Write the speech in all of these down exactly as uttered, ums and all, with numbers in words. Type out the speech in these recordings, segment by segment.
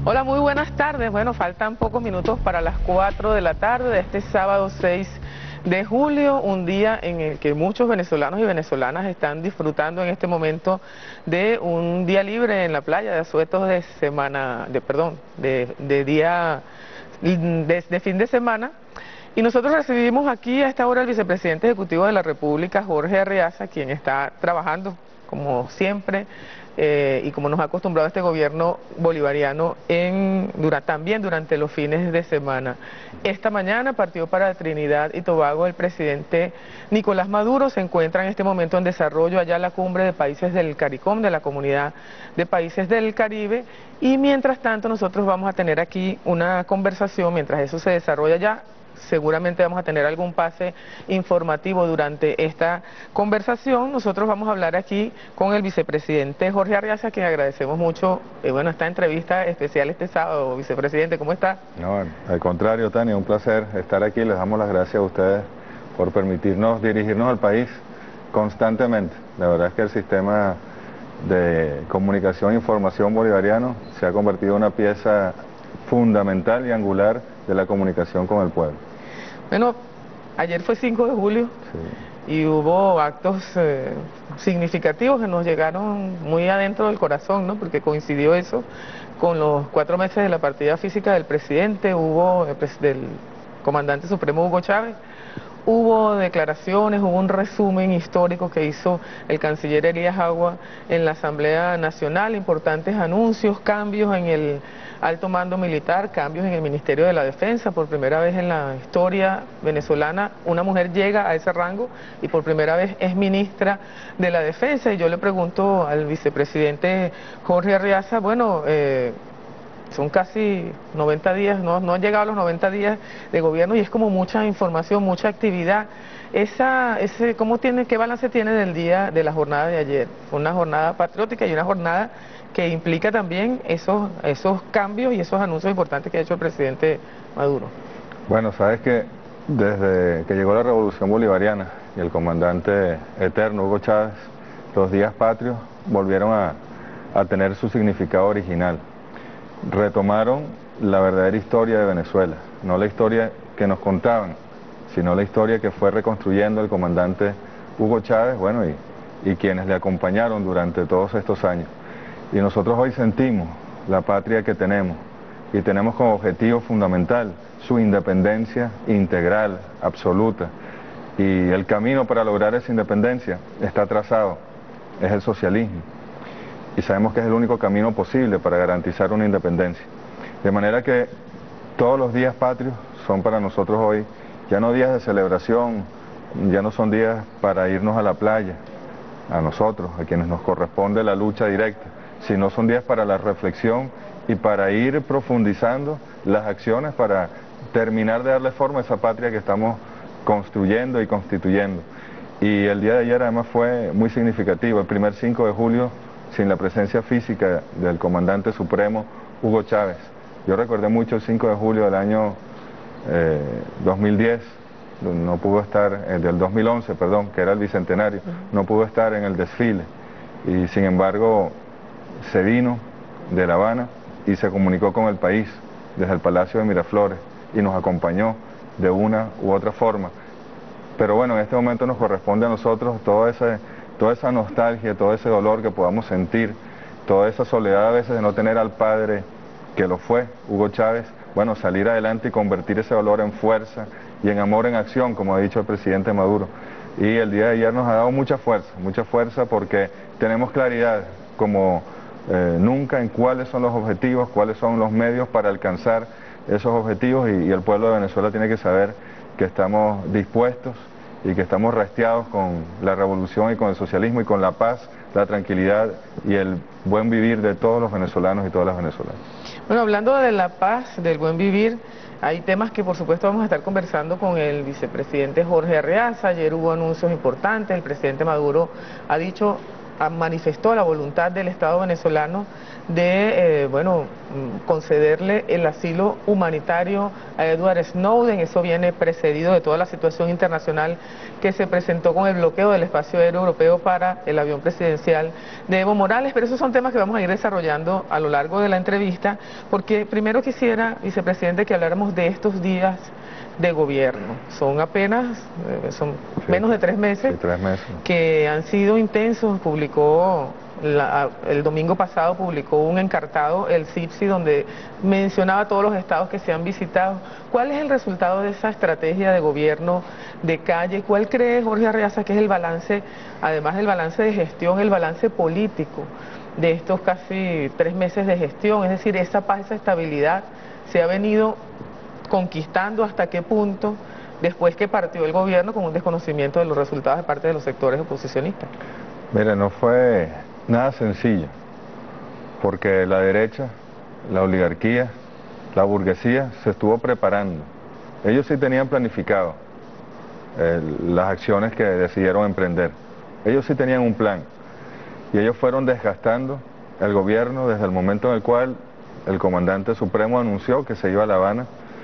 Hola, muy buenas tardes. Bueno, faltan pocos minutos para las cuatro de la tarde de este sábado seis de julio, un día en el que muchos venezolanos y venezolanas están disfrutando en este momento de un día libre en la playa, de asuetos de semana, de perdón, de, de día de, de fin de semana. Y nosotros recibimos aquí a esta hora al vicepresidente ejecutivo de la República, Jorge Arreaza, quien está trabajando, como siempre, eh, y como nos ha acostumbrado este gobierno bolivariano, en, dura, también durante los fines de semana. Esta mañana partió para Trinidad y Tobago el presidente Nicolás Maduro. Se encuentra en este momento en desarrollo allá la cumbre de países del CARICOM, de la Comunidad de Países del Caribe, y mientras tanto nosotros vamos a tener aquí una conversación, mientras eso se desarrolla allá. Seguramente vamos a tener algún pase informativo durante esta conversación. Nosotros vamos a hablar aquí con el vicepresidente Jorge Arreaza, a quien agradecemos mucho, eh, bueno, esta entrevista especial este sábado. Vicepresidente, ¿cómo está? No, al contrario, Tania, un placer estar aquí. Les damos las gracias a ustedes por permitirnos dirigirnos al país constantemente. La verdad es que el sistema de comunicación e información bolivariano se ha convertido en una pieza fundamental y angular de la comunicación con el pueblo. Bueno, ayer fue cinco de julio sí. Y hubo actos eh, significativos que nos llegaron muy adentro del corazón, ¿no? Porque coincidió eso con los cuatro meses de la partida física del presidente, hubo eh, pues, del comandante supremo Hugo Chávez. Hubo declaraciones, hubo un resumen histórico que hizo el canciller Elías Agua en la Asamblea Nacional, importantes anuncios, cambios en el alto mando militar, cambios en el Ministerio de la Defensa. Por primera vez en la historia venezolana una mujer llega a ese rango y por primera vez es ministra de la Defensa. Y yo le pregunto al vicepresidente Jorge Arreaza, bueno, eh, son casi noventa días, no, no han llegado a los noventa días de gobierno y es como mucha información, mucha actividad. Esa, ese, ¿cómo tiene, qué balance tiene del día de la jornada de ayer? Una jornada patriótica y una jornada que implica también esos, esos cambios y esos anuncios importantes que ha hecho el presidente Maduro. Bueno, sabes que desde que llegó la Revolución Bolivariana y el comandante eterno Hugo Chávez, los días patrios volvieron a, a tener su significado original. Retomaron la verdadera historia de Venezuela, no la historia que nos contaban, sino la historia que fue reconstruyendo el comandante Hugo Chávez, bueno, y, y quienes le acompañaron durante todos estos años. Y nosotros hoy sentimos la patria que tenemos, y tenemos como objetivo fundamental su independencia integral, absoluta, y el camino para lograr esa independencia está trazado, es el socialismo. Y sabemos que es el único camino posible para garantizar una independencia. De manera que todos los días patrios son para nosotros hoy ya no días de celebración, ya no son días para irnos a la playa, a nosotros, a quienes nos corresponde la lucha directa, sino son días para la reflexión y para ir profundizando las acciones para terminar de darle forma a esa patria que estamos construyendo y constituyendo. Y el día de ayer además fue muy significativo, el primer cinco de julio, sin la presencia física del comandante supremo Hugo Chávez. Yo recordé mucho el cinco de julio del año eh, dos mil diez, no pudo estar, eh, del dos mil once, perdón, que era el bicentenario, no pudo estar en el desfile, y sin embargo se vino de La Habana y se comunicó con el país desde el Palacio de Miraflores y nos acompañó de una u otra forma. Pero bueno, en este momento nos corresponde a nosotros todo ese... toda esa nostalgia, todo ese dolor que podamos sentir, toda esa soledad a veces de no tener al padre que lo fue, Hugo Chávez, bueno, salir adelante y convertir ese dolor en fuerza y en amor en acción, como ha dicho el presidente Maduro. Y el día de ayer nos ha dado mucha fuerza, mucha fuerza porque tenemos claridad como eh, nunca en cuáles son los objetivos, cuáles son los medios para alcanzar esos objetivos, y, y el pueblo de Venezuela tiene que saber que estamos dispuestos y que estamos rastreados con la revolución y con el socialismo y con la paz, la tranquilidad y el buen vivir de todos los venezolanos y todas las venezolanas. Bueno, hablando de la paz, del buen vivir, hay temas que por supuesto vamos a estar conversando con el vicepresidente Jorge Arreaza. Ayer hubo anuncios importantes, el presidente Maduro ha dicho manifestó la voluntad del Estado venezolano de, eh, bueno, concederle el asilo humanitario a Edward Snowden. Eso viene precedido de toda la situación internacional que se presentó con el bloqueo del espacio aéreo europeo para el avión presidencial de Evo Morales, pero esos son temas que vamos a ir desarrollando a lo largo de la entrevista, porque primero quisiera, vicepresidente, que habláramos de estos días de gobierno. Son apenas, eh, son sí, menos de tres meses, sí, tres meses que han sido intensos. Publicó la, el domingo pasado publicó un encartado, el CIPSI, donde mencionaba todos los estados que se han visitado. ¿Cuál es el resultado de esa estrategia de gobierno de calle? ¿Cuál cree Jorge Arreaza que es el balance, además del balance de gestión, el balance político de estos casi tres meses de gestión? Es decir, esa paz, esa estabilidad se ha venido conquistando. ¿Hasta qué punto después que partió el gobierno con un desconocimiento de los resultados de parte de los sectores oposicionistas? Mire, no fue nada sencillo, porque la derecha, la oligarquía, la burguesía se estuvo preparando. Ellos sí tenían planificado eh, las acciones que decidieron emprender. Ellos sí tenían un plan y ellos fueron desgastando el gobierno desde el momento en el cual el comandante supremo anunció que se iba a La Habana,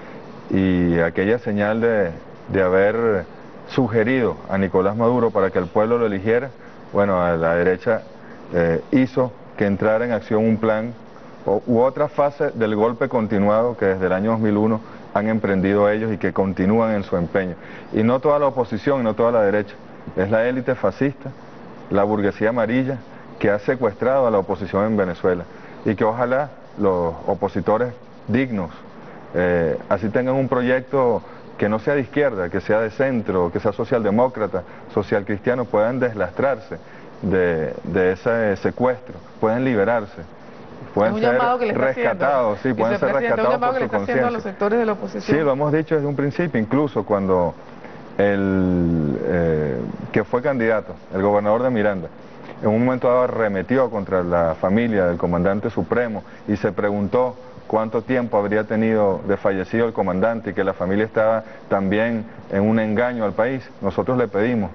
y aquella señal de, de haber sugerido a Nicolás Maduro para que el pueblo lo eligiera, bueno, a la derecha eh, hizo que entrara en acción un plan o, u otra fase del golpe continuado que desde el año dos mil uno han emprendido ellos y que continúan en su empeño. Y no toda la oposición y no toda la derecha, es la élite fascista, la burguesía amarilla, que ha secuestrado a la oposición en Venezuela, y que ojalá los opositores dignos, Eh, así tengan un proyecto que no sea de izquierda, que sea de centro, que sea socialdemócrata, social cristiano, puedan deslastrarse de, de ese secuestro, pueden liberarse, pueden ser rescatados, sí, pueden ser rescatados por su conciencia. Los sectores de la oposición. Sí, lo hemos dicho desde un principio, incluso cuando el eh, que fue candidato, el gobernador de Miranda, en un momento dado arremetió contra la familia del comandante supremo y se preguntó cuánto tiempo habría tenido de fallecido el comandante y que la familia estaba también en un engaño al país. Nosotros le pedimos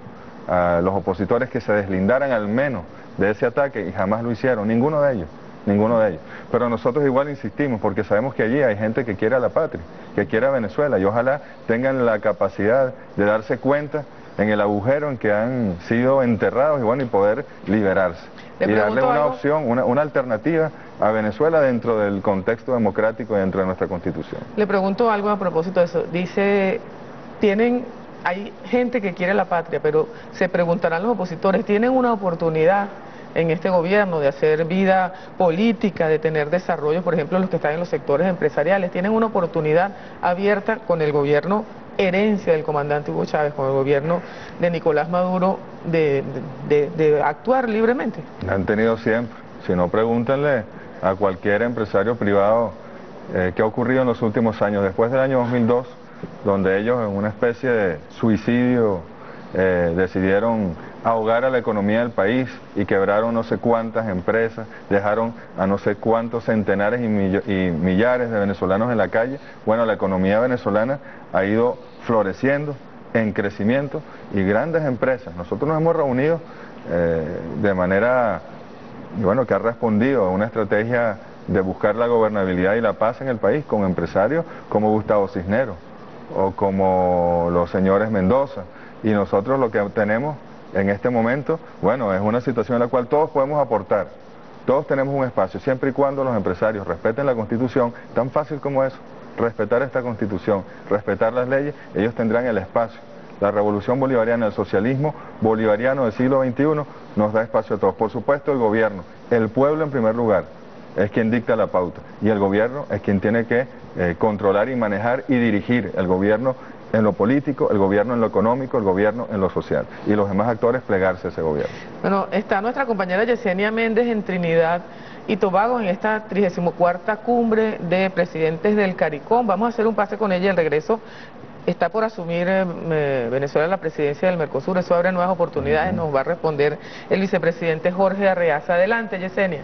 a los opositores que se deslindaran al menos de ese ataque y jamás lo hicieron, ninguno de ellos, ninguno de ellos. Pero nosotros igual insistimos porque sabemos que allí hay gente que quiere a la patria, que quiere a Venezuela, y ojalá tengan la capacidad de darse cuenta en el agujero en que han sido enterrados y bueno, y poder liberarse. Y darle una algo. opción, una, una alternativa a Venezuela dentro del contexto democrático y dentro de nuestra Constitución. Le pregunto algo a propósito de eso. Dice, tienen, hay gente que quiere la patria, pero se preguntarán los opositores, ¿tienen una oportunidad en este gobierno de hacer vida política, de tener desarrollo, por ejemplo, los que están en los sectores empresariales? ¿Tienen una oportunidad abierta con el gobierno herencia del comandante Hugo Chávez, con el gobierno de Nicolás Maduro, de, de, de, de actuar libremente? La han tenido siempre. Si no, pregúntenle a cualquier empresario privado eh, qué ha ocurrido en los últimos años, después del año dos mil dos, donde ellos en una especie de suicidio eh, decidieron ahogar a la economía del país y quebraron no sé cuántas empresas, dejaron a no sé cuántos centenares y, mill y millares de venezolanos en la calle. Bueno, la economía venezolana ha ido floreciendo, en crecimiento, y grandes empresas. Nosotros nos hemos reunido eh, de manera, bueno, que ha respondido a una estrategia de buscar la gobernabilidad y la paz en el país con empresarios como Gustavo Cisneros o como los señores Mendoza, y nosotros lo que tenemos en este momento, bueno, es una situación en la cual todos podemos aportar, todos tenemos un espacio, siempre y cuando los empresarios respeten la Constitución, tan fácil como eso, respetar esta Constitución, respetar las leyes, ellos tendrán el espacio. La revolución bolivariana, el socialismo bolivariano del siglo veintiuno nos da espacio a todos. Por supuesto, el gobierno, el pueblo en primer lugar, es quien dicta la pauta, y el gobierno es quien tiene que eh, controlar y manejar y dirigir. El gobierno en lo político, el gobierno en lo económico, el gobierno en lo social, y los demás actores plegarse a ese gobierno. Bueno, está nuestra compañera Yesenia Méndez en Trinidad y Tobago en esta trigésima cuarta cumbre de presidentes del CARICOM. Vamos a hacer un pase con ella. El regreso está por asumir eh, Venezuela la presidencia del Mercosur. Eso abre nuevas oportunidades. Nos va a responder el vicepresidente Jorge Arreaza. Adelante, Yesenia.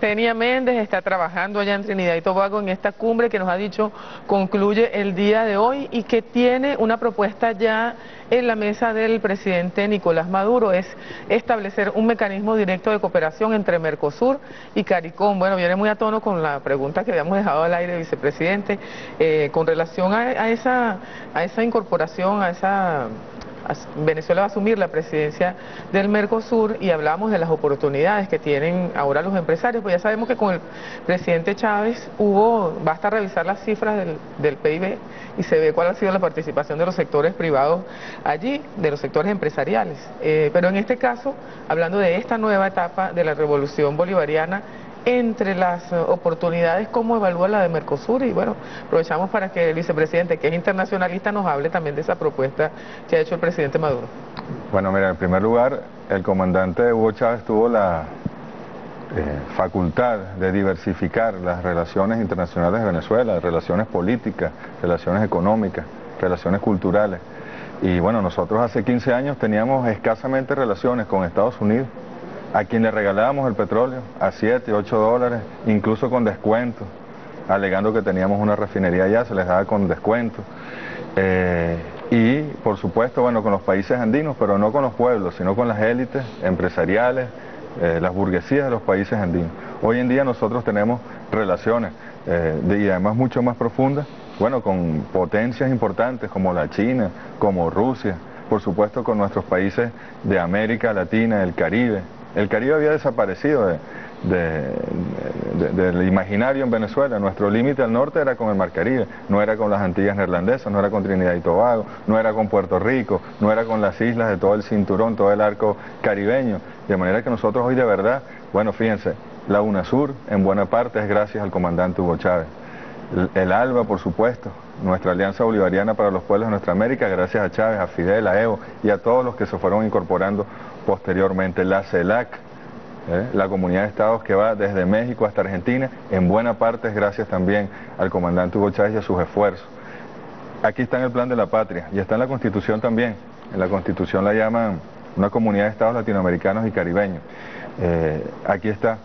Tenia Méndez está trabajando allá en Trinidad y Tobago en esta cumbre que nos ha dicho concluye el día de hoy y que tiene una propuesta ya en la mesa del presidente Nicolás Maduro, es establecer un mecanismo directo de cooperación entre Mercosur y CARICOM. Bueno, viene muy a tono con la pregunta que habíamos dejado al aire, vicepresidente, eh, con relación a, a, esa, a esa incorporación, a esa... Venezuela va a asumir la presidencia del Mercosur y hablamos de las oportunidades que tienen ahora los empresarios, pues ya sabemos que con el presidente Chávez hubo, basta revisar las cifras del, del P I B y se ve cuál ha sido la participación de los sectores privados allí, de los sectores empresariales. Eh, pero en este caso, hablando de esta nueva etapa de la revolución bolivariana, entre las oportunidades, ¿cómo evalúa la de Mercosur? Y bueno, aprovechamos para que el vicepresidente, que es internacionalista, nos hable también de esa propuesta que ha hecho el presidente Maduro. Bueno, mira, en primer lugar, el comandante Hugo Chávez tuvo la eh, facultad de diversificar las relaciones internacionales de Venezuela, relaciones políticas, relaciones económicas, relaciones culturales. Y bueno, nosotros hace quince años teníamos escasamente relaciones con Estados Unidos, a quien le regalábamos el petróleo a siete, ocho dólares, incluso con descuento, alegando que teníamos una refinería allá, se les daba con descuento. Eh, y por supuesto, bueno, con los países andinos, pero no con los pueblos, sino con las élites empresariales, eh, las burguesías de los países andinos. Hoy en día nosotros tenemos relaciones, eh, de, y además mucho más profundas, bueno, con potencias importantes como la China, como Rusia, por supuesto con nuestros países de América Latina, el Caribe. El Caribe había desaparecido de, de, de, de, del imaginario en Venezuela. Nuestro límite al norte era con el Mar Caribe, no era con las Antillas Neerlandesas, no era con Trinidad y Tobago, no era con Puerto Rico, no era con las islas de todo el cinturón, todo el arco caribeño. De manera que nosotros hoy de verdad, bueno, fíjense, la UNASUR en buena parte es gracias al comandante Hugo Chávez. El, el ALBA, por supuesto, nuestra Alianza Bolivariana para los Pueblos de Nuestra América, gracias a Chávez, a Fidel, a Evo y a todos los que se fueron incorporando posteriormente. La CELAC, ¿eh? la Comunidad de Estados que va desde México hasta Argentina, en buena parte es gracias también al comandante Hugo Chávez y a sus esfuerzos. Aquí está en el Plan de la Patria y está en la Constitución también. En la Constitución la llaman una Comunidad de Estados latinoamericanos y caribeños. Eh, aquí está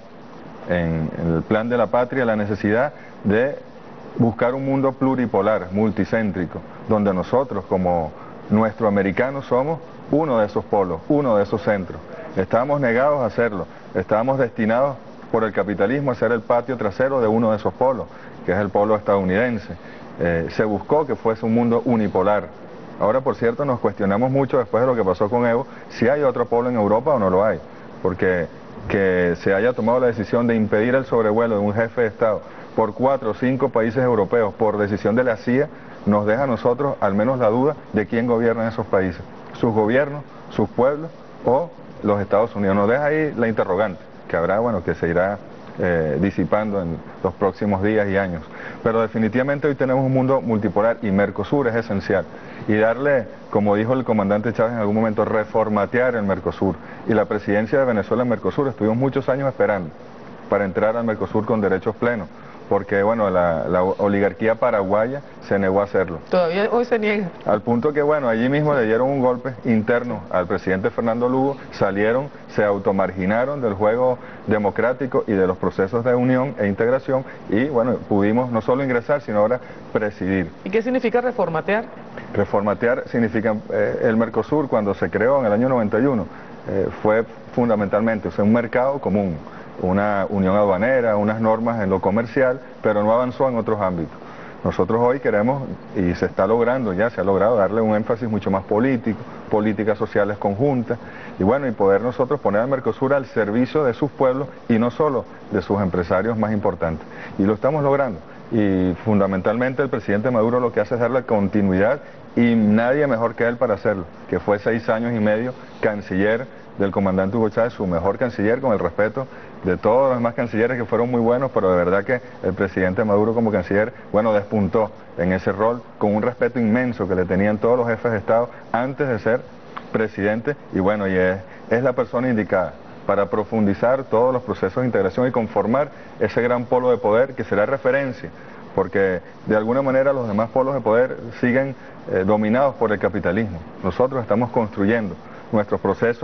en, en el Plan de la Patria la necesidad de buscar un mundo pluripolar, multicéntrico, donde nosotros como nuestroamericanos somos uno de esos polos, uno de esos centros. Estábamos negados a hacerlo, estábamos destinados por el capitalismo a ser el patio trasero de uno de esos polos, que es el polo estadounidense. Eh, se buscó que fuese un mundo unipolar. Ahora, por cierto, nos cuestionamos mucho después de lo que pasó con Evo, si hay otro polo en Europa o no lo hay, porque que se haya tomado la decisión de impedir el sobrevuelo de un jefe de Estado por cuatro o cinco países europeos por decisión de la C I A, nos deja a nosotros al menos la duda de quién gobierna en esos países, sus gobiernos, sus pueblos o los Estados Unidos. Nos deja ahí la interrogante, que habrá, bueno, que se irá eh, disipando en los próximos días y años. Pero definitivamente hoy tenemos un mundo multipolar y Mercosur es esencial. Y darle, como dijo el comandante Chávez en algún momento, reformatear el Mercosur. Y la presidencia de Venezuela en Mercosur, estuvimos muchos años esperando para entrar al Mercosur con derechos plenos, porque bueno, la, la oligarquía paraguaya se negó a hacerlo. Todavía hoy se niega. Al punto que bueno, allí mismo le dieron un golpe interno al presidente Fernando Lugo, salieron, se automarginaron del juego democrático y de los procesos de unión e integración y bueno, pudimos no solo ingresar, sino ahora presidir. ¿Y qué significa reformatear? Reformatear significa, eh, el Mercosur cuando se creó en el año noventa y uno, eh, fue fundamentalmente, o sea, un mercado común, una unión aduanera, unas normas en lo comercial, pero no avanzó en otros ámbitos. Nosotros hoy queremos, y se está logrando, ya se ha logrado darle un énfasis mucho más político, políticas sociales conjuntas, y bueno, y poder nosotros poner al Mercosur al servicio de sus pueblos y no solo de sus empresarios más importantes. Y lo estamos logrando. Y fundamentalmente el presidente Maduro lo que hace es darle continuidad y nadie mejor que él para hacerlo, que fue seis años y medio canciller del comandante Hugo Chávez, su mejor canciller, con el respeto de todos los demás cancilleres que fueron muy buenos, pero de verdad que el presidente Maduro como canciller, bueno, despuntó en ese rol con un respeto inmenso que le tenían todos los jefes de Estado antes de ser presidente, y bueno, y es, es la persona indicada para profundizar todos los procesos de integración y conformar ese gran polo de poder que será referencia, porque de alguna manera los demás polos de poder siguen eh, dominados por el capitalismo. Nosotros estamos construyendo nuestros procesos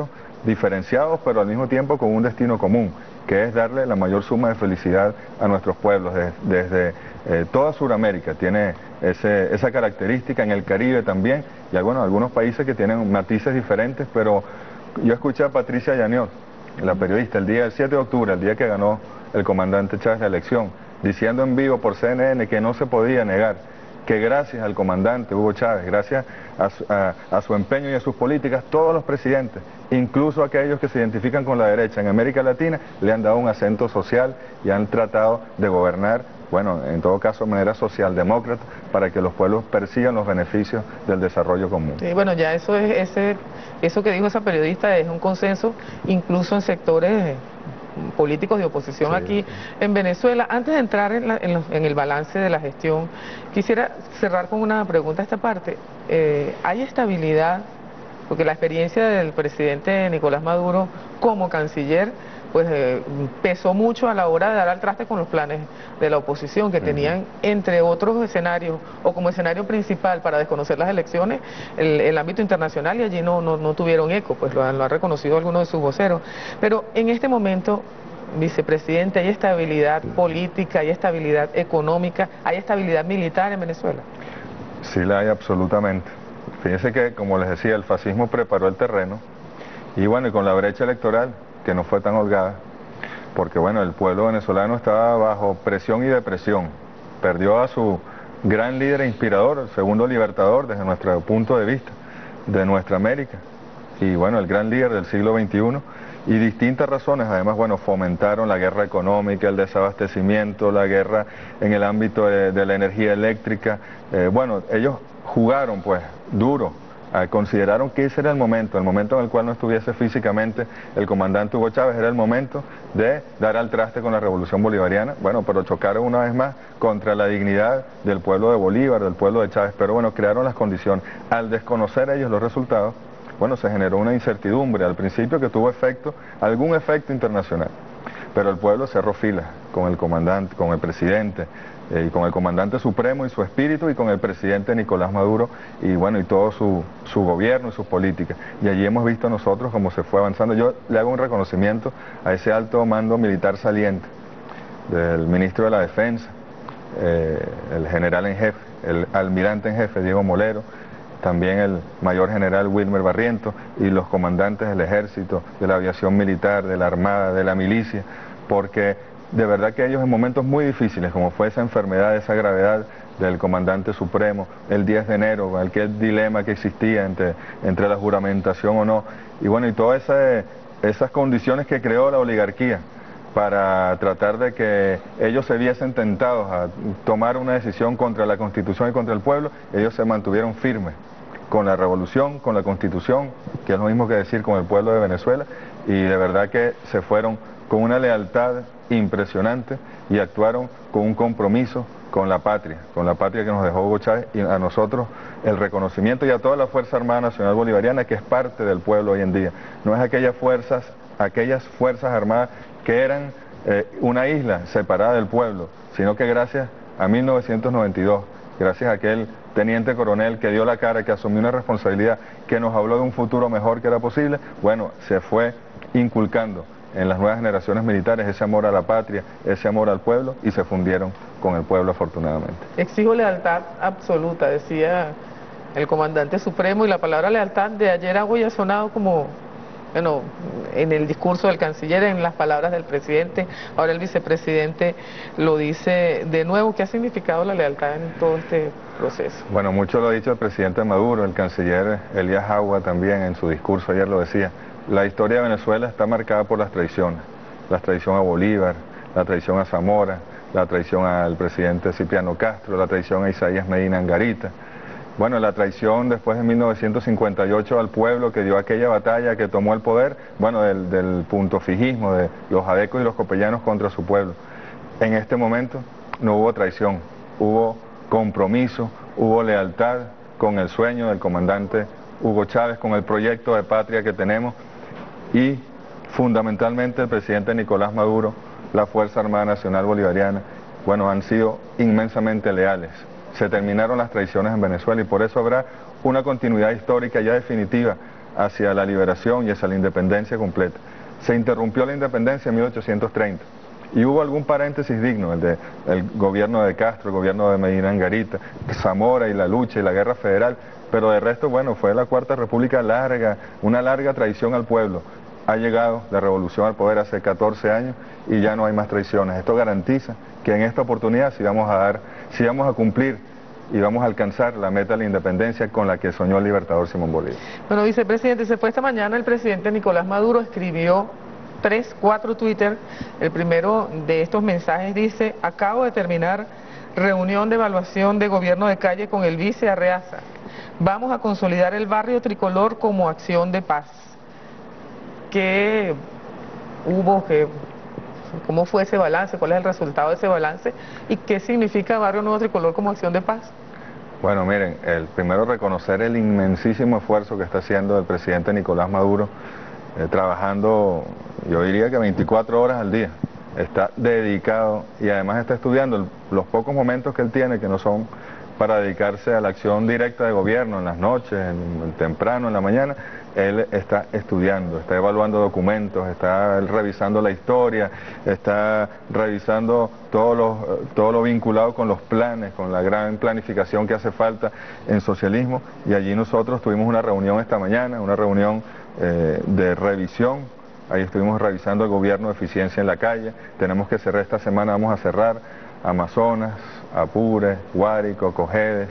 diferenciados, pero al mismo tiempo con un destino común, que es darle la mayor suma de felicidad a nuestros pueblos, desde, desde eh, toda Sudamérica. Tiene ese, esa característica, en el Caribe también, y bueno, algunos países que tienen matices diferentes, pero yo escuché a Patricia Yaniot, la periodista, el día del siete de octubre, el día que ganó el comandante Chávez la elección, diciendo en vivo por C N N que no se podía negar que gracias al comandante Hugo Chávez, gracias a su, a, a su empeño y a sus políticas, todos los presidentes, incluso aquellos que se identifican con la derecha en América Latina, le han dado un acento social y han tratado de gobernar, bueno, en todo caso de manera socialdemócrata, para que los pueblos persigan los beneficios del desarrollo común. Sí, bueno, ya eso es ese, eso que dijo esa periodista es un consenso, incluso en sectores políticos de oposición sí, aquí sí. en Venezuela. Antes de entrar en, la, en, los, en el balance de la gestión, quisiera cerrar con una pregunta a esta parte. Eh, ¿Hay estabilidad? Porque la experiencia del presidente Nicolás Maduro como canciller pues eh, pesó mucho a la hora de dar al traste con los planes de la oposición, que uh-huh. tenían, entre otros escenarios, o como escenario principal para desconocer las elecciones, el, el ámbito internacional, y allí no, no, no tuvieron eco, pues lo han, lo han reconocido algunos de sus voceros. Pero en este momento, vicepresidente, ¿hay estabilidad política, hay estabilidad económica, hay estabilidad militar en Venezuela? Sí la hay absolutamente. Fíjense que, como les decía, el fascismo preparó el terreno, y bueno, y con la brecha electoral, que no fue tan holgada, porque bueno, el pueblo venezolano estaba bajo presión y depresión, perdió a su gran líder e inspirador, el segundo libertador desde nuestro punto de vista, de nuestra América, y bueno, el gran líder del siglo veintiuno, y distintas razones, además, bueno, fomentaron la guerra económica, el desabastecimiento, la guerra en el ámbito de, de la energía eléctrica, eh, bueno, ellos jugaron pues duro. Consideraron que ese era el momento, el momento en el cual no estuviese físicamente el comandante Hugo Chávez, era el momento de dar al traste con la revolución bolivariana, bueno, pero chocaron una vez más contra la dignidad del pueblo de Bolívar, del pueblo de Chávez, pero bueno, crearon las condiciones. Al desconocer ellos los resultados, bueno, se generó una incertidumbre al principio que tuvo efecto, algún efecto internacional, pero el pueblo cerró filas con el comandante, con el presidente, Eh, y con el comandante supremo y su espíritu, y con el presidente Nicolás Maduro y bueno, y todo su, su gobierno y sus políticas. Y allí hemos visto nosotros cómo se fue avanzando. Yo le hago un reconocimiento a ese alto mando militar saliente, del ministro de la Defensa, eh, el general en jefe, el almirante en jefe Diego Molero, también el mayor general Wilmer Barrientos, y los comandantes del ejército, de la aviación militar, de la armada, de la milicia, porque de verdad que ellos en momentos muy difíciles, como fue esa enfermedad, esa gravedad del comandante supremo, el diez de enero, aquel dilema que existía entre, entre la juramentación o no, y bueno, y todas esa, esas condiciones que creó la oligarquía para tratar de que ellos se viesen tentados a tomar una decisión contra la Constitución y contra el pueblo, ellos se mantuvieron firmes con la revolución, con la Constitución, que es lo mismo que decir con el pueblo de Venezuela, y de verdad que se fueron con una lealtad impresionante y actuaron con un compromiso con la patria, con la patria que nos dejó Hugo Chávez, y a nosotros el reconocimiento, y a toda la Fuerza Armada Nacional Bolivariana, que es parte del pueblo hoy en día. No es aquellas fuerzas, aquellas fuerzas armadas que eran eh, una isla separada del pueblo, sino que gracias a mil novecientos noventa y dos, gracias a aquel teniente coronel que dio la cara, que asumió una responsabilidad, que nos habló de un futuro mejor que era posible, bueno, se fue inculcando en las nuevas generaciones militares ese amor a la patria, ese amor al pueblo, y se fundieron con el pueblo afortunadamente. Exijo lealtad absoluta, decía el comandante supremo, y la palabra lealtad de ayer a hoy ha sonado como, bueno, en el discurso del canciller, en las palabras del presidente, ahora el vicepresidente lo dice de nuevo. ¿Qué ha significado la lealtad en todo este proceso? Bueno, mucho lo ha dicho el presidente Maduro, el canciller Elías Agua también en su discurso ayer lo decía. La historia de Venezuela está marcada por las traiciones, la traición a Bolívar, la traición a Zamora, la traición al presidente Cipriano Castro, la traición a Isaías Medina Angarita. Bueno, la traición después de mil novecientos cincuenta y ocho al pueblo que dio aquella batalla, que tomó el poder, bueno, del, del punto fijismo de los adecos y los copellanos contra su pueblo. En este momento no hubo traición, hubo compromiso, hubo lealtad con el sueño del comandante Hugo Chávez, con el proyecto de patria que tenemos, y fundamentalmente el presidente Nicolás Maduro, la Fuerza Armada Nacional Bolivariana, bueno, han sido inmensamente leales. Se terminaron las traiciones en Venezuela, y por eso habrá una continuidad histórica ya definitiva hacia la liberación y hacia la independencia completa. Se interrumpió la independencia en mil ochocientos treinta y hubo algún paréntesis digno, el de el gobierno de Castro, el gobierno de Medina Angarita, Zamora y la lucha y la guerra federal, pero de resto, bueno, fue la Cuarta República larga, una larga traición al pueblo. Ha llegado la revolución al poder hace catorce años y ya no hay más traiciones. Esto garantiza que en esta oportunidad sí vamos a dar, sí vamos a cumplir y vamos a alcanzar la meta de la independencia con la que soñó el libertador Simón Bolívar. Bueno, vicepresidente, se fue esta mañana el presidente Nicolás Maduro, escribió tres, cuatro Twitter. El primero de estos mensajes dice: acabo de terminar reunión de evaluación de gobierno de calle con el vice Arreaza. Vamos a consolidar el barrio tricolor como acción de paz. ¿Qué hubo? ¿Qué, ¿Cómo fue ese balance? ¿Cuál es el resultado de ese balance? ¿Y qué significa Barrio Nuevo Tricolor como acción de paz? Bueno, miren, el primero reconocer el inmensísimo esfuerzo que está haciendo el presidente Nicolás Maduro, eh, trabajando, yo diría que veinticuatro horas al día. Está dedicado y además está estudiando el, los pocos momentos que él tiene, que no son para dedicarse a la acción directa de gobierno en las noches, en, en temprano, en la mañana. Él está estudiando, está evaluando documentos, está revisando la historia, está revisando todo lo, todo lo vinculado con los planes, con la gran planificación que hace falta en socialismo, y allí nosotros tuvimos una reunión esta mañana, una reunión eh, de revisión. Ahí estuvimos revisando el gobierno de eficiencia en la calle. Tenemos que cerrar esta semana, vamos a cerrar Amazonas, Apure, Guárico, Cojedes,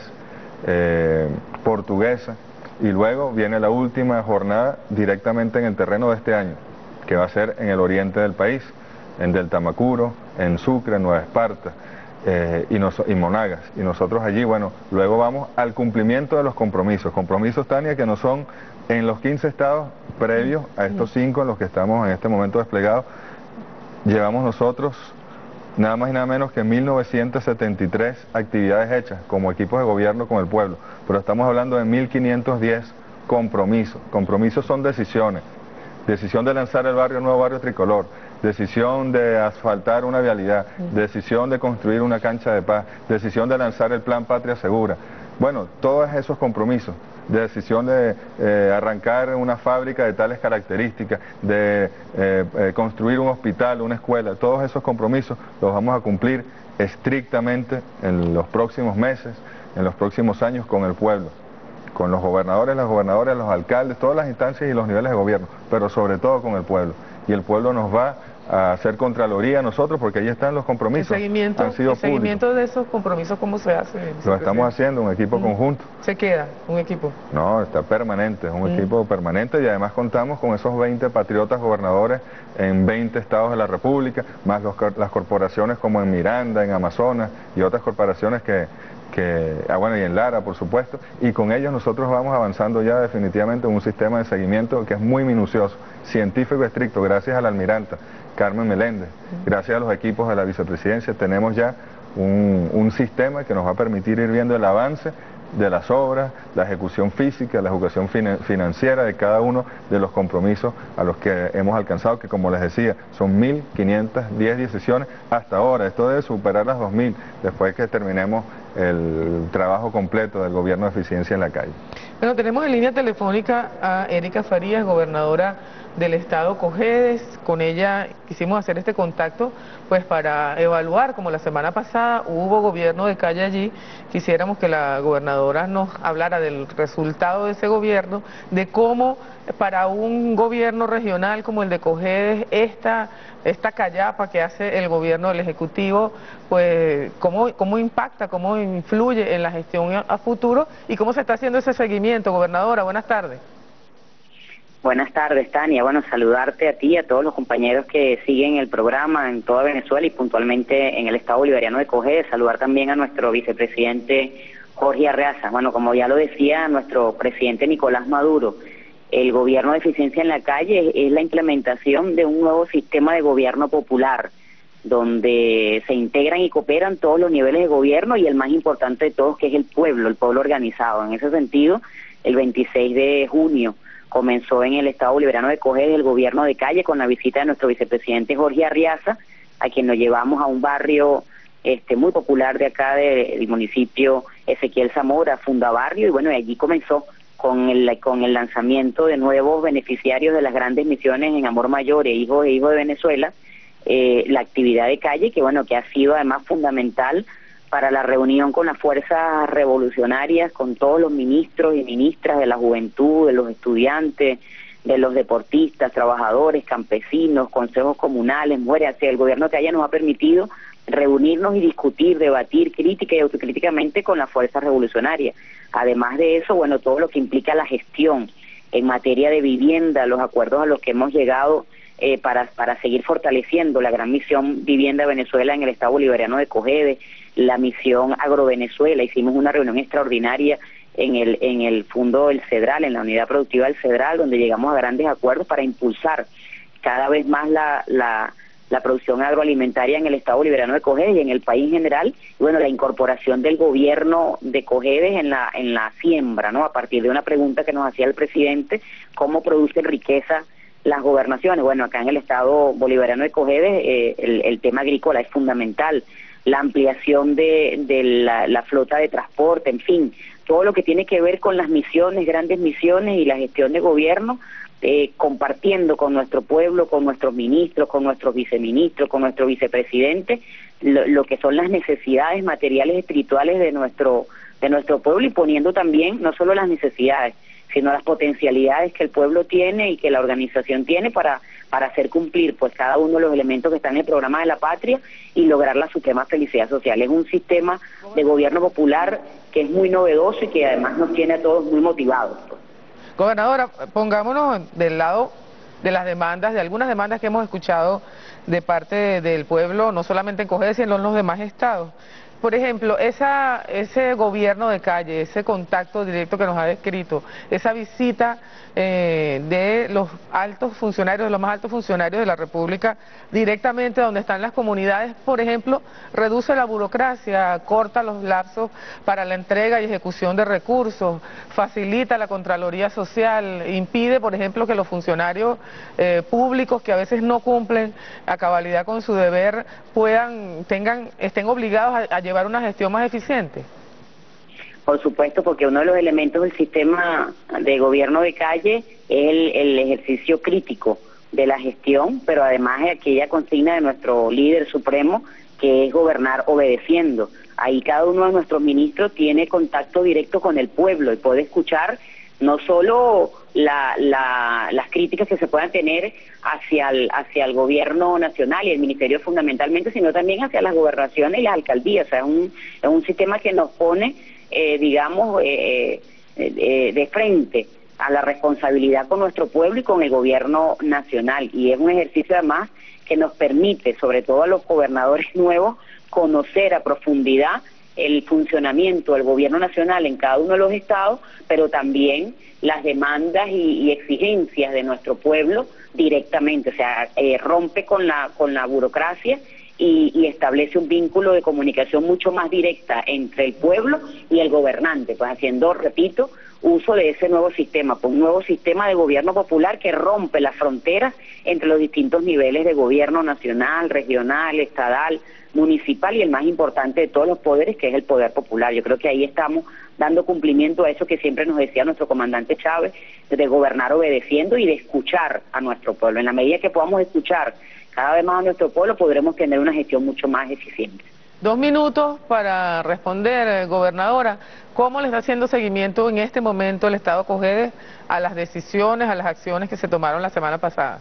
eh, Portuguesa, y luego viene la última jornada directamente en el terreno de este año, que va a ser en el oriente del país, en Deltamacuro, en Sucre, en Nueva Esparta eh, y, nos, y Monagas. Y nosotros allí, bueno, luego vamos al cumplimiento de los compromisos, compromisos, Tania, que no son en los quince estados previos a estos cinco en los que estamos en este momento desplegados. Llevamos nosotros nada más y nada menos que mil novecientas setenta y tres actividades hechas como equipos de gobierno con el pueblo, pero estamos hablando de mil quinientos diez compromisos. Compromisos son decisiones, decisión de lanzar el barrio nuevo barrio tricolor, decisión de asfaltar una vialidad, decisión de construir una cancha de paz, decisión de lanzar el plan Patria Segura. Bueno, todos esos compromisos, de decisión de eh, arrancar una fábrica de tales características, de eh, eh, construir un hospital, una escuela, todos esos compromisos los vamos a cumplir estrictamente en los próximos meses, en los próximos años con el pueblo, con los gobernadores, las gobernadoras, los alcaldes, todas las instancias y los niveles de gobierno, pero sobre todo con el pueblo. Y el pueblo nos va a hacer contraloría a nosotros porque ahí están los compromisos. ¿El seguimiento, han sido el seguimiento de esos compromisos cómo se hace? Lo estamos haciendo, un equipo mm. conjunto. ¿Se queda un equipo? No, está permanente, es un mm. equipo permanente, y además contamos con esos veinte patriotas gobernadores en veinte estados de la República, más los, las corporaciones como en Miranda, en Amazonas y otras corporaciones que, que, ah, bueno, y en Lara, por supuesto, y con ellos nosotros vamos avanzando ya definitivamente en un sistema de seguimiento que es muy minucioso, científico estricto, gracias a la almiranta Carmen Meléndez, gracias a los equipos de la vicepresidencia, tenemos ya un, un sistema que nos va a permitir ir viendo el avance de las obras, la ejecución física, la ejecución fin financiera de cada uno de los compromisos a los que hemos alcanzado, que como les decía, son mil quinientas diez decisiones hasta ahora. Esto debe superar las dos mil después que terminemos el trabajo completo del gobierno de eficiencia en la calle. Bueno, tenemos en línea telefónica a Erika Farías, gobernadora del estado Cojedes. Con ella quisimos hacer este contacto pues para evaluar, como la semana pasada hubo gobierno de calle allí, quisiéramos que la gobernadora nos hablara del resultado de ese gobierno, de cómo para un gobierno regional como el de Cojedes, esta, esta callapa que hace el gobierno del Ejecutivo, pues cómo, cómo impacta, cómo influye en la gestión a, a futuro y cómo se está haciendo ese seguimiento. Gobernadora, buenas tardes. Buenas tardes, Tania. Bueno, saludarte a ti y a todos los compañeros que siguen el programa en toda Venezuela y puntualmente en el estado bolivariano de Cojedes. Saludar también a nuestro vicepresidente Jorge Arreaza. Bueno, como ya lo decía nuestro presidente Nicolás Maduro, el gobierno de eficiencia en la calle es la implementación de un nuevo sistema de gobierno popular, donde se integran y cooperan todos los niveles de gobierno y el más importante de todos, que es el pueblo, el pueblo organizado. En ese sentido, el veintiséis de junio comenzó en el estado bolivariano de Cojedes el gobierno de calle con la visita de nuestro vicepresidente Jorge Arreaza, a quien nos llevamos a un barrio este muy popular de acá de, del municipio Ezequiel Zamora, Fundabarrio, y bueno, allí comenzó con el, con el lanzamiento de nuevos beneficiarios de las grandes misiones en Amor Mayor e Hijos e Hijos de Venezuela, eh, la actividad de calle, que bueno, que ha sido además fundamental para la reunión con las fuerzas revolucionarias, con todos los ministros y ministras de la juventud, de los estudiantes, de los deportistas, trabajadores, campesinos, consejos comunales, mujeres. El gobierno de calle nos ha permitido reunirnos y discutir, debatir crítica y autocríticamente con las fuerzas revolucionarias. Además de eso, bueno, todo lo que implica la gestión en materia de vivienda, los acuerdos a los que hemos llegado eh, para, para seguir fortaleciendo la gran misión Vivienda Venezuela en el Estado Bolivariano de Cogede, la misión Agrovenezuela. Hicimos una reunión extraordinaria en el en el Fondo del Cedral, en la Unidad Productiva del Cedral, donde llegamos a grandes acuerdos para impulsar cada vez más la, la, la producción agroalimentaria en el Estado Bolivariano de Cogede y en el país en general. Y bueno, la incorporación del gobierno de Cogede en la en la siembra, ¿no? A partir de una pregunta que nos hacía el presidente, ¿cómo producen riqueza las gobernaciones? Bueno, acá en el Estado Bolivariano de Cogede eh, el, el tema agrícola es fundamental, la ampliación de, de la, la flota de transporte, en fin, todo lo que tiene que ver con las misiones, grandes misiones y la gestión de gobierno, eh, compartiendo con nuestro pueblo, con nuestros ministros, con nuestros viceministros, con nuestro vicepresidente, lo, lo que son las necesidades materiales y espirituales de nuestro, de nuestro pueblo, y poniendo también no solo las necesidades, sino las potencialidades que el pueblo tiene y que la organización tiene para, para hacer cumplir pues cada uno de los elementos que están en el programa de la patria y lograr la suprema felicidad social. Es un sistema de gobierno popular que es muy novedoso y que además nos tiene a todos muy motivados. Pues. Gobernadora, pongámonos del lado de las demandas, de algunas demandas que hemos escuchado de parte de, del pueblo, no solamente en Cogede, sino en los demás estados. Por ejemplo, esa, ese gobierno de calle, ese contacto directo que nos ha descrito, esa visita eh, de los altos funcionarios, de los más altos funcionarios de la República, directamente donde están las comunidades, por ejemplo, reduce la burocracia, corta los lapsos para la entrega y ejecución de recursos, facilita la Contraloría Social, impide, por ejemplo, que los funcionarios eh, públicos que a veces no cumplen a cabalidad con su deber puedan, tengan, estén obligados a, a llevar una gestión más eficiente. Por supuesto, porque uno de los elementos del sistema de gobierno de calle es el, el ejercicio crítico de la gestión, pero además es aquella consigna de nuestro líder supremo, que es gobernar obedeciendo. Ahí cada uno de nuestros ministros tiene contacto directo con el pueblo y puede escuchar no solo la, la, las críticas que se puedan tener hacia el, hacia el gobierno nacional y el ministerio fundamentalmente, sino también hacia las gobernaciones y las alcaldías. O sea, es un, es un sistema que nos pone, eh, digamos, eh, eh, de frente a la responsabilidad con nuestro pueblo y con el gobierno nacional. Y es un ejercicio además que nos permite, sobre todo a los gobernadores nuevos, conocer a profundidad el funcionamiento del gobierno nacional en cada uno de los estados, pero también las demandas y, y exigencias de nuestro pueblo directamente. O sea, eh, rompe con la con la burocracia y, y establece un vínculo de comunicación mucho más directa entre el pueblo y el gobernante, pues haciendo, repito, uso de ese nuevo sistema, pues un nuevo sistema de gobierno popular que rompe las fronteras entre los distintos niveles de gobierno nacional, regional, estatal, municipal y el más importante de todos los poderes, que es el poder popular. Yo creo que ahí estamos dando cumplimiento a eso que siempre nos decía nuestro comandante Chávez, de gobernar obedeciendo y de escuchar a nuestro pueblo. En la medida que podamos escuchar cada vez más a nuestro pueblo, podremos tener una gestión mucho más eficiente. Dos minutos para responder, gobernadora. ¿Cómo le está haciendo seguimiento en este momento el Estado Cogede a las decisiones, a las acciones que se tomaron la semana pasada?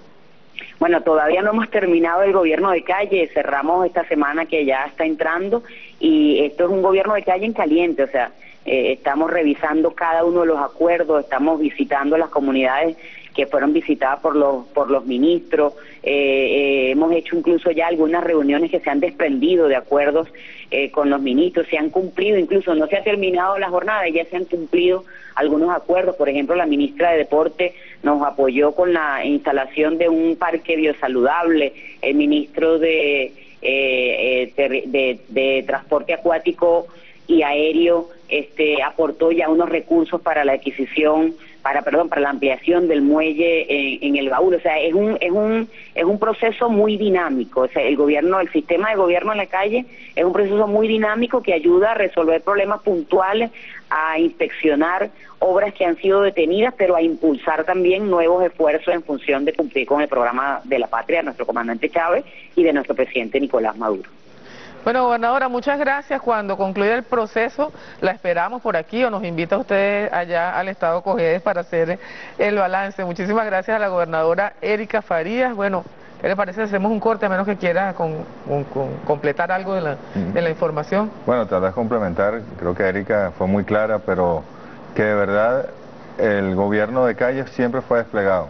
Bueno, todavía no hemos terminado el gobierno de calle, cerramos esta semana que ya está entrando y esto es un gobierno de calle en caliente, o sea, eh, estamos revisando cada uno de los acuerdos, estamos visitando las comunidades que fueron visitadas por los por los ministros, eh, eh, hemos hecho incluso ya algunas reuniones que se han desprendido de acuerdos eh, con los ministros, se han cumplido, incluso no se ha terminado la jornada, ya se han cumplido algunos acuerdos. Por ejemplo, la ministra de Deporte nos apoyó con la instalación de un parque biosaludable, el ministro de, eh, de, de, de Transporte Acuático y Aéreo este aportó ya unos recursos para la adquisición para perdón para la ampliación del muelle en, en el Baúl. O sea, es un es un es un proceso muy dinámico. O sea, el gobierno, el sistema de gobierno en la calle es un proceso muy dinámico que ayuda a resolver problemas puntuales, a inspeccionar obras que han sido detenidas, pero a impulsar también nuevos esfuerzos en función de cumplir con el programa de la patria de nuestro comandante Chávez y de nuestro presidente Nicolás Maduro. Bueno, gobernadora, muchas gracias. Cuando concluya el proceso, la esperamos por aquí o nos invita usted allá al estado Cojedes para hacer el balance. Muchísimas gracias a la gobernadora Erika Farías. Bueno, ¿qué le parece? Hacemos un corte, a menos que quiera con, con, con completar algo de la, de la información. Bueno, tal vez complementar, creo que Erika fue muy clara, pero que de verdad el gobierno de calle siempre fue desplegado.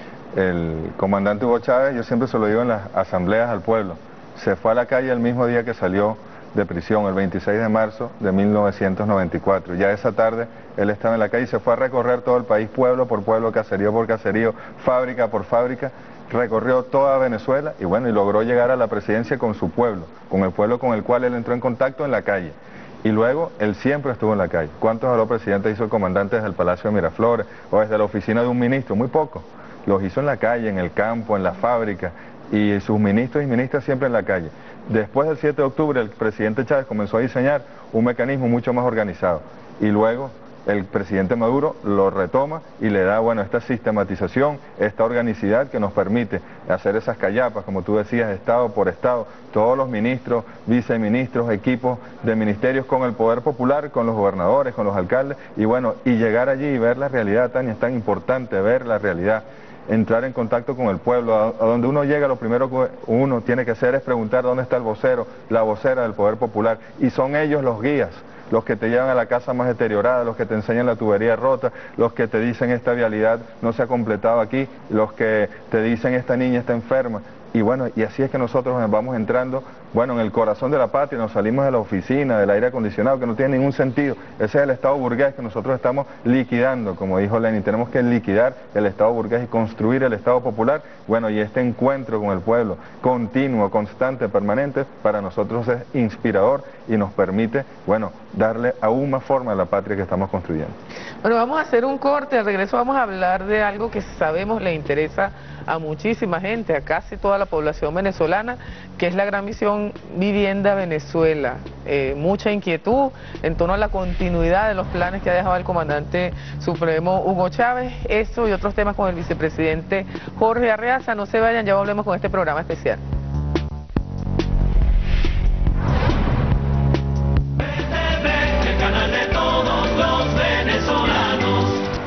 El comandante Hugo Chávez, yo siempre se lo digo en las asambleas al pueblo, se fue a la calle el mismo día que salió de prisión, el veintiséis de marzo de mil novecientos noventa y cuatro. Ya esa tarde él estaba en la calle y se fue a recorrer todo el país, pueblo por pueblo, caserío por caserío, fábrica por fábrica, recorrió toda Venezuela y bueno, y logró llegar a la presidencia con su pueblo, con el pueblo con el cual él entró en contacto en la calle. Y luego él siempre estuvo en la calle. ¿Cuántos de los presidentes hizo el comandante desde el Palacio de Miraflores o desde la oficina de un ministro? Muy pocos. Los hizo en la calle, en el campo, en la fábrica, y sus ministros y ministras siempre en la calle. Después del siete de octubre el presidente Chávez comenzó a diseñar un mecanismo mucho más organizado y luego el presidente Maduro lo retoma y le da, bueno, esta sistematización, esta organicidad que nos permite hacer esas callapas, como tú decías, estado por estado, todos los ministros, viceministros, equipos de ministerios con el poder popular, con los gobernadores, con los alcaldes, y bueno, y llegar allí y ver la realidad. Tania, es tan importante ver la realidad, entrar en contacto con el pueblo. A, a donde uno llega, lo primero que uno tiene que hacer es preguntar dónde está el vocero, la vocera del poder popular, y son ellos los guías, los que te llevan a la casa más deteriorada, los que te enseñan la tubería rota, los que te dicen esta vialidad no se ha completado aquí, los que te dicen esta niña está enferma. Y bueno, y así es que nosotros vamos entrando, bueno, en el corazón de la patria, nos salimos de la oficina, del aire acondicionado, que no tiene ningún sentido. Ese es el Estado burgués que nosotros estamos liquidando, como dijo Lenin, tenemos que liquidar el Estado burgués y construir el Estado popular. Bueno, y este encuentro con el pueblo, continuo, constante, permanente, para nosotros es inspirador y nos permite, bueno, darle aún más forma a la patria que estamos construyendo. Bueno, vamos a hacer un corte, al regreso vamos a hablar de algo que sabemos le interesa a muchísima gente, a casi toda la población venezolana, que es la gran misión Vivienda Venezuela. Eh, mucha inquietud en torno a la continuidad de los planes que ha dejado el comandante supremo Hugo Chávez, eso y otros temas con el vicepresidente Jorge Arreaza. No se vayan, ya volvemos con este programa especial. El canal de todos los venezolanos.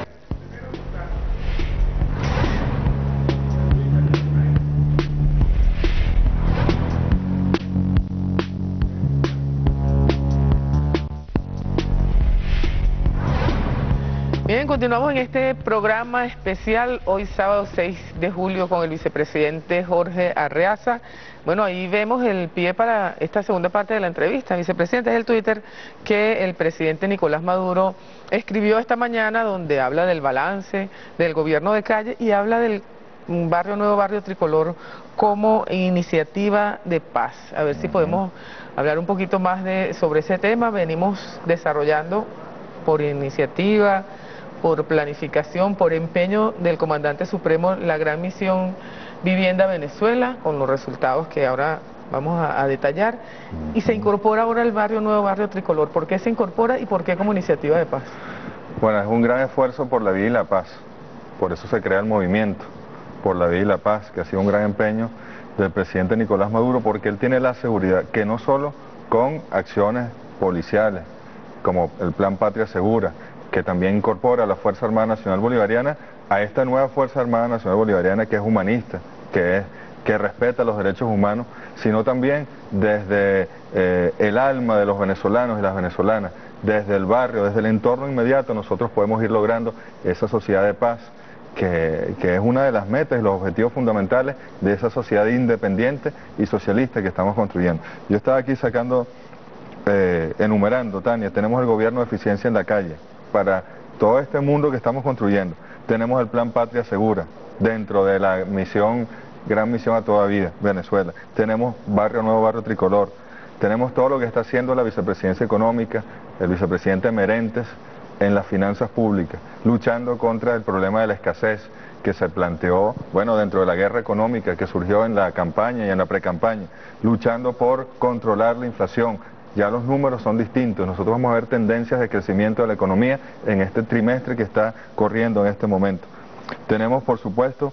Bien, continuamos en este programa especial hoy sábado seis de julio con el vicepresidente Jorge Arreaza. Bueno, ahí vemos el pie para esta segunda parte de la entrevista. Vicepresidente, es el Twitter que el presidente Nicolás Maduro escribió esta mañana, donde habla del balance del gobierno de calle y habla del barrio Nuevo Barrio Tricolor como iniciativa de paz. A ver si podemos hablar un poquito más de sobre ese tema. Venimos desarrollando por iniciativa, por planificación, por empeño del comandante supremo, la gran misión Vivienda Venezuela, con los resultados que ahora vamos a, a detallar, y se incorpora ahora el barrio Nuevo Barrio Tricolor. ¿Por qué se incorpora y por qué como iniciativa de paz? Bueno, es un gran esfuerzo por la vida y la paz, por eso se crea el movimiento por la vida y la paz, que ha sido un gran empeño del presidente Nicolás Maduro, porque él tiene la seguridad que no solo con acciones policiales, como el Plan Patria Segura, que también incorpora a la Fuerza Armada Nacional Bolivariana, a esta nueva Fuerza Armada Nacional Bolivariana que es humanista, que, es, que respeta los derechos humanos, sino también desde eh, el alma de los venezolanos y las venezolanas, desde el barrio, desde el entorno inmediato, nosotros podemos ir logrando esa sociedad de paz, que, que es una de las metas y los objetivos fundamentales de esa sociedad independiente y socialista que estamos construyendo. Yo estaba aquí sacando, eh, enumerando, Tania, tenemos el gobierno de eficiencia en la calle, para todo este mundo que estamos construyendo. Tenemos el Plan Patria Segura, dentro de la misión, gran misión a toda vida, Venezuela. Tenemos Barrio Nuevo Barrio Tricolor. Tenemos todo lo que está haciendo la vicepresidencia económica, el vicepresidente Merentes, en las finanzas públicas, luchando contra el problema de la escasez que se planteó, bueno, dentro de la guerra económica que surgió en la campaña y en la precampaña, luchando por controlar la inflación. Ya los números son distintos, nosotros vamos a ver tendencias de crecimiento de la economía en este trimestre que está corriendo en este momento. Tenemos, por supuesto,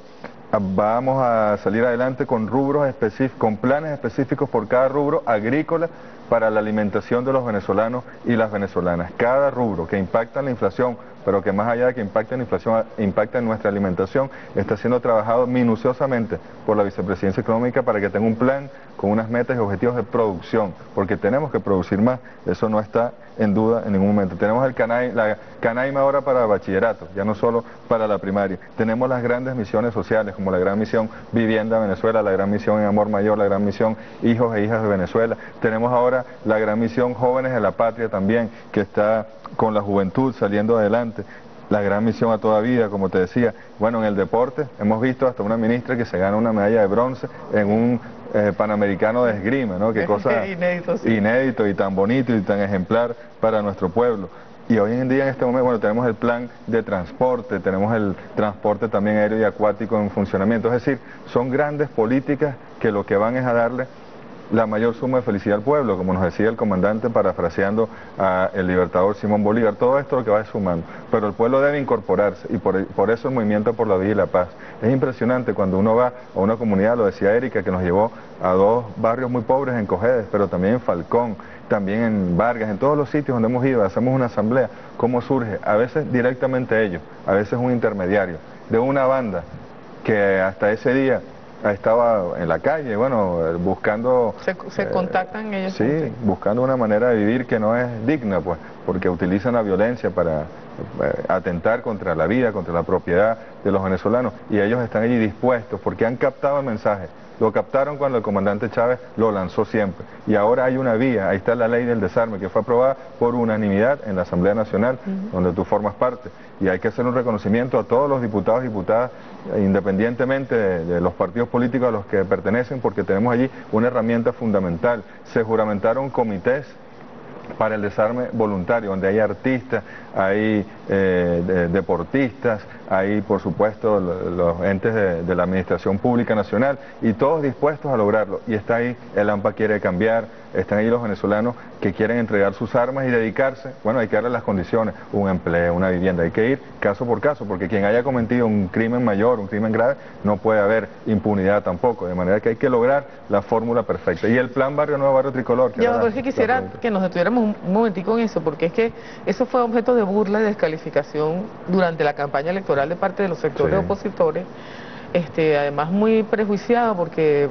vamos a salir adelante con rubros específicos, con planes específicos por cada rubro agrícola para la alimentación de los venezolanos y las venezolanas. Cada rubro que impacta en la inflación, pero que más allá de que impacte en la inflación, impacta en nuestra alimentación, está siendo trabajado minuciosamente por la Vicepresidencia Económica para que tenga un plan con unas metas y objetivos de producción, porque tenemos que producir más, eso no está en duda en ningún momento. Tenemos el Canaima, la Canaima ahora para bachillerato, ya no solo para la primaria. Tenemos las grandes misiones sociales, como la gran misión Vivienda Venezuela, la gran misión en Amor Mayor, la gran misión Hijos e Hijas de Venezuela. Tenemos ahora la gran misión Jóvenes de la Patria también, que está con la juventud saliendo adelante. La gran misión A Toda Vida, como te decía. Bueno, en el deporte hemos visto hasta una ministra que se gana una medalla de bronce en un eh, panamericano de esgrima, ¿no? Qué cosa inédito, sí. inédito y tan bonito y tan ejemplar para nuestro pueblo. Y hoy en día, en este momento, bueno, tenemos el plan de transporte, tenemos el transporte también aéreo y acuático en funcionamiento. Es decir, son grandes políticas que lo que van es a darle la mayor suma de felicidad al pueblo, como nos decía el comandante parafraseando al libertador Simón Bolívar. Todo esto lo que va es sumando, pero el pueblo debe incorporarse y por, por eso el movimiento por la vida y la paz. Es impresionante cuando uno va a una comunidad, lo decía Erika, que nos llevó a dos barrios muy pobres en Cojedes, pero también en Falcón, también en Vargas, en todos los sitios donde hemos ido, hacemos una asamblea. ¿Cómo surge? A veces directamente ellos, a veces un intermediario de una banda que hasta ese día estaba en la calle, bueno, buscando... Se, se eh, contactan ellos. Sí, contigo. Buscando una manera de vivir que no es digna, pues, porque utilizan la violencia para eh, atentar contra la vida, contra la propiedad de los venezolanos, y ellos están allí dispuestos porque han captado el mensaje. Lo captaron cuando el comandante Chávez lo lanzó siempre. Y ahora hay una vía, ahí está la ley del desarme, que fue aprobada por unanimidad en la Asamblea Nacional, uh-huh. donde tú formas parte. Y hay que hacer un reconocimiento a todos los diputados y diputadas, independientemente de, de los partidos políticos a los que pertenecen, porque tenemos allí una herramienta fundamental. Se juramentaron comités para el desarme voluntario, donde hay artistas, hay eh, de, deportistas, hay por supuesto los, los entes de, de la Administración Pública Nacional, y todos dispuestos a lograrlo. Y está ahí el A M P A Quiere Cambiar, están ahí los venezolanos que quieren entregar sus armas y dedicarse. Bueno, hay que darle las condiciones, un empleo, una vivienda, hay que ir caso por caso, porque quien haya cometido un crimen mayor, un crimen grave, no puede haber impunidad tampoco, de manera que hay que lograr la fórmula perfecta. Y el plan Barrio Nuevo, Barrio Tricolor. Yo por eso quisiera que nos detuviéramos un, un momentico en eso, porque es que eso fue objeto de burla y descalificación durante la campaña electoral de parte de los sectores sí. opositores. Este, además muy prejuiciado porque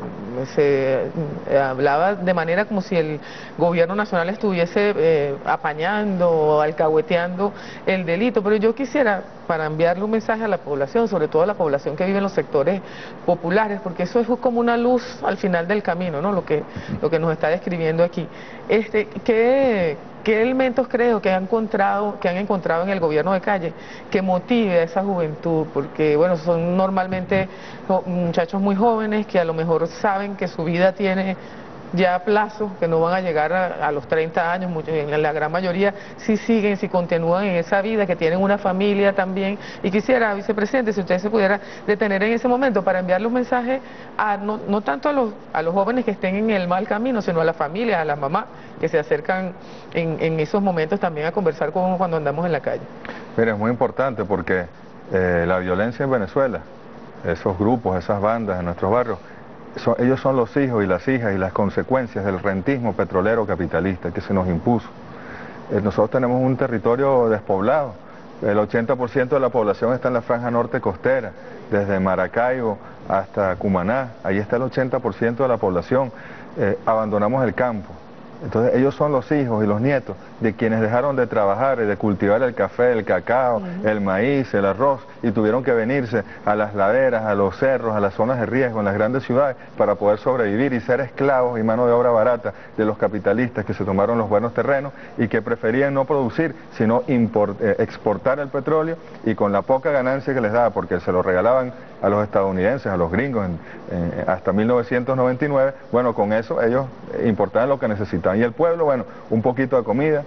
se eh, hablaba de manera como si el gobierno nacional estuviese eh, apañando o alcahueteando el delito, pero yo quisiera, para enviarle un mensaje a la población, sobre todo a la población que vive en los sectores populares, porque eso es como una luz al final del camino, ¿no? Lo que, lo que nos está describiendo aquí. Este, ¿qué, ¿Qué elementos creo que han encontrado, que han encontrado en el gobierno de Calle que motive a esa juventud? Porque bueno, son normalmente muchachos muy jóvenes que a lo mejor saben que su vida tiene ya plazo, que no van a llegar a, a los treinta años, en la gran mayoría si siguen, si continúan en esa vida, que tienen una familia también. Y quisiera, vicepresidente, si usted se pudiera detener en ese momento para enviarle un mensaje a no, no tanto a los, a los jóvenes que estén en el mal camino, sino a las familias, a las mamás que se acercan en, en esos momentos también a conversar con uno cuando andamos en la calle. Mira, es muy importante porque eh, la violencia en Venezuela, esos grupos, esas bandas en nuestros barrios, Son, ellos son los hijos y las hijas y las consecuencias del rentismo petrolero capitalista que se nos impuso. Eh, nosotros tenemos un territorio despoblado, el ochenta por ciento de la población está en la franja norte costera, desde Maracaibo hasta Cumaná, ahí está el ochenta por ciento de la población. Eh, abandonamos el campo. Entonces ellos son los hijos y los nietos de quienes dejaron de trabajar y de cultivar el café, el cacao, uh-huh. el maíz, el arroz, y tuvieron que venirse a las laderas, a los cerros, a las zonas de riesgo, en las grandes ciudades, para poder sobrevivir y ser esclavos y mano de obra barata de los capitalistas que se tomaron los buenos terrenos y que preferían no producir, sino import, eh, exportar el petróleo, y con la poca ganancia que les daba, porque se lo regalaban a los estadounidenses, a los gringos, en, en, hasta mil novecientos noventa y nueve, bueno, con eso ellos importaban lo que necesitaban. Y el pueblo, bueno, un poquito de comida,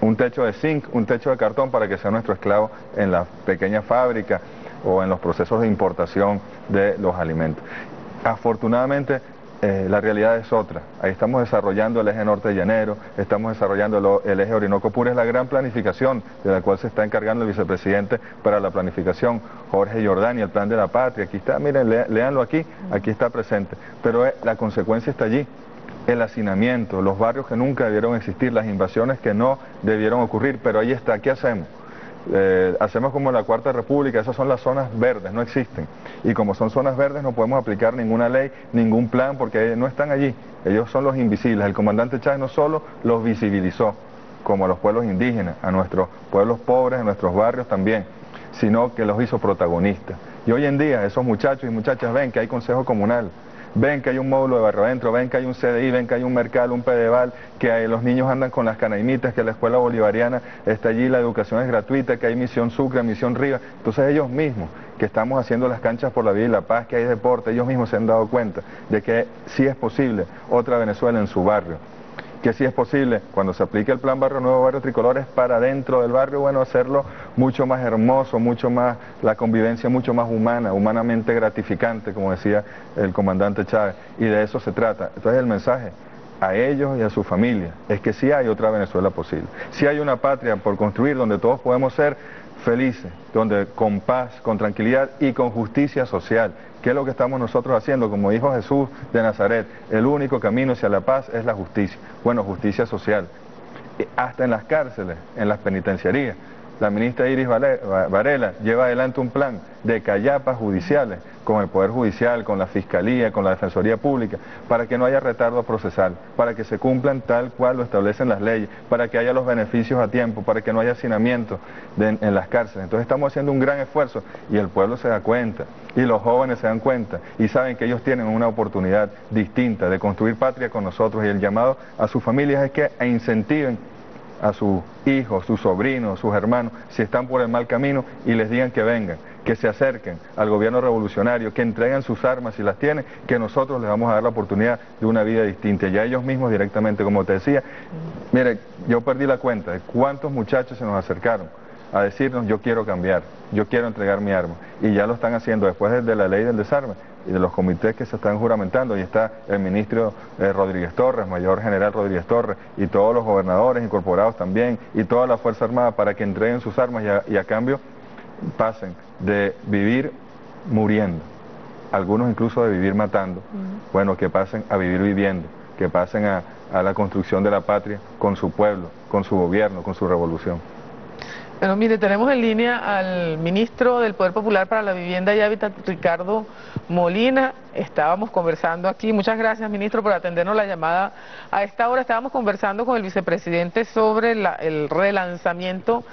un techo de zinc, un techo de cartón para que sea nuestro esclavo en las pequeñas fábricas o en los procesos de importación de los alimentos. Afortunadamente, eh, la realidad es otra. Ahí estamos desarrollando el eje norte llanero, estamos desarrollando lo, el eje Orinoco Pura, es la gran planificación de la cual se está encargando el vicepresidente para la planificación, Jorge Jordani, el plan de la patria. Aquí está, miren, le, léanlo aquí, aquí está presente. Pero eh, la consecuencia está allí. El hacinamiento, los barrios que nunca debieron existir, las invasiones que no debieron ocurrir, pero ahí está. ¿Qué hacemos? Eh, hacemos como la Cuarta República, esas son las zonas verdes, no existen. Y como son zonas verdes no podemos aplicar ninguna ley, ningún plan, porque no están allí. Ellos son los invisibles. El comandante Chávez no solo los visibilizó, como a los pueblos indígenas, a nuestros pueblos pobres, a nuestros barrios también, sino que los hizo protagonistas. Y hoy en día esos muchachos y muchachas ven que hay consejo comunal, ven que hay un módulo de barrio adentro, ven que hay un C D I, ven que hay un mercado, un Pedeval, que hay, los niños andan con las canaimitas, que la escuela bolivariana está allí, la educación es gratuita, que hay Misión Sucre, Misión Rivas. Entonces ellos mismos, que estamos haciendo las canchas por la vida y la paz, que hay deporte, ellos mismos se han dado cuenta de que sí es posible otra Venezuela en su barrio. Que sí es posible, cuando se aplique el plan Barrio Nuevo, Barrio Tricolor, es para dentro del barrio, bueno, hacerlo mucho más hermoso, mucho más, la convivencia mucho más humana, humanamente gratificante, como decía el comandante Chávez, y de eso se trata. Entonces el mensaje a ellos y a su familia es que sí hay otra Venezuela posible, sí hay una patria por construir donde todos podemos ser felices, donde con paz, con tranquilidad y con justicia social. ¿Qué es lo que estamos nosotros haciendo? Como dijo Jesús de Nazaret, el único camino hacia la paz es la justicia. Bueno, justicia social. Hasta en las cárceles, en las penitenciarías, la ministra Iris Varela lleva adelante un plan de callapas judiciales con el Poder Judicial, con la Fiscalía, con la Defensoría Pública, para que no haya retardo procesal, para que se cumplan tal cual lo establecen las leyes, para que haya los beneficios a tiempo, para que no haya hacinamiento de, en las cárceles. Entonces estamos haciendo un gran esfuerzo y el pueblo se da cuenta, y los jóvenes se dan cuenta, y saben que ellos tienen una oportunidad distinta de construir patria con nosotros, y el llamado a sus familias es que incentiven a sus hijos, sus sobrinos, sus hermanos, si están por el mal camino, y les digan que vengan, que se acerquen al gobierno revolucionario, que entreguen sus armas si las tienen, que nosotros les vamos a dar la oportunidad de una vida distinta. Ya ellos mismos directamente, como te decía, mire, yo perdí la cuenta de cuántos muchachos se nos acercaron a decirnos: yo quiero cambiar, yo quiero entregar mi arma, y ya lo están haciendo después de, de la ley del desarme y de los comités que se están juramentando, y está el ministro eh, Rodríguez Torres, mayor general Rodríguez Torres, y todos los gobernadores incorporados también, y toda la Fuerza Armada, para que entreguen sus armas y a, y a cambio pasen de vivir muriendo, algunos incluso de vivir matando, uh-huh. Bueno, que pasen a vivir viviendo, que pasen a, a la construcción de la patria con su pueblo, con su gobierno, con su revolución. Bueno, mire, tenemos en línea al ministro del Poder Popular para la Vivienda y Hábitat, Ricardo Molina. Estábamos conversando aquí, muchas gracias, ministro, por atendernos la llamada. A esta hora estábamos conversando con el vicepresidente sobre la, el relanzamiento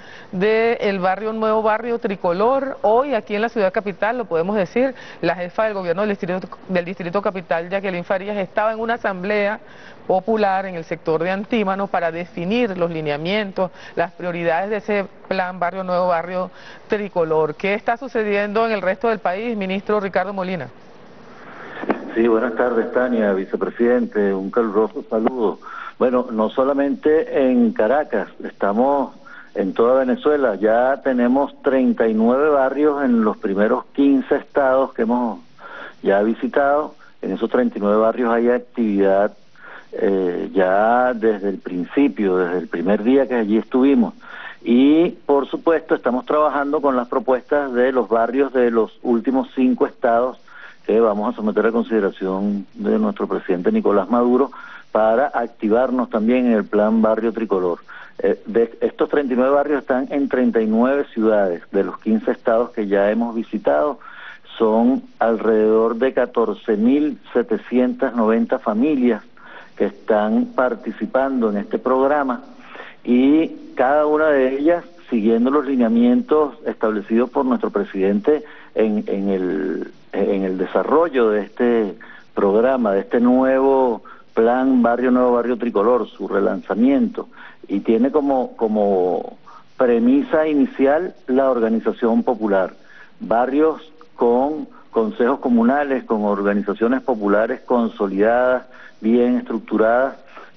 del barrio Nuevo Barrio Tricolor. Hoy aquí en la ciudad capital, lo podemos decir, la jefa del gobierno del distrito, del distrito capital, Jacqueline Farías, estaba en una asamblea popular en el sector de Antímano para definir los lineamientos, las prioridades de ese plan Barrio Nuevo Barrio Tricolor. ¿Qué está sucediendo en el resto del país, ministro Ricardo Molina? Sí, buenas tardes, Tania, vicepresidente, un caluroso saludo. Bueno, no solamente en Caracas, estamos en toda Venezuela, ya tenemos treinta y nueve barrios en los primeros quince estados que hemos ya visitado. En esos treinta y nueve barrios hay actividad eh, ya desde el principio, desde el primer día que allí estuvimos. Y, por supuesto, estamos trabajando con las propuestas de los barrios de los últimos cinco estados que vamos a someter a consideración de nuestro presidente Nicolás Maduro para activarnos también en el plan Barrio Tricolor. Eh, de estos treinta y nueve barrios están en treinta y nueve ciudades, de los quince estados que ya hemos visitado, son alrededor de catorce mil setecientas noventa familias que están participando en este programa, y cada una de ellas siguiendo los lineamientos establecidos por nuestro presidente en, en, el, en el desarrollo de este programa, de este nuevo plan Barrio Nuevo Barrio Tricolor, su relanzamiento, y tiene como, como premisa inicial la organización popular, barrios con consejos comunales, con organizaciones populares consolidadas, bien estructuradas,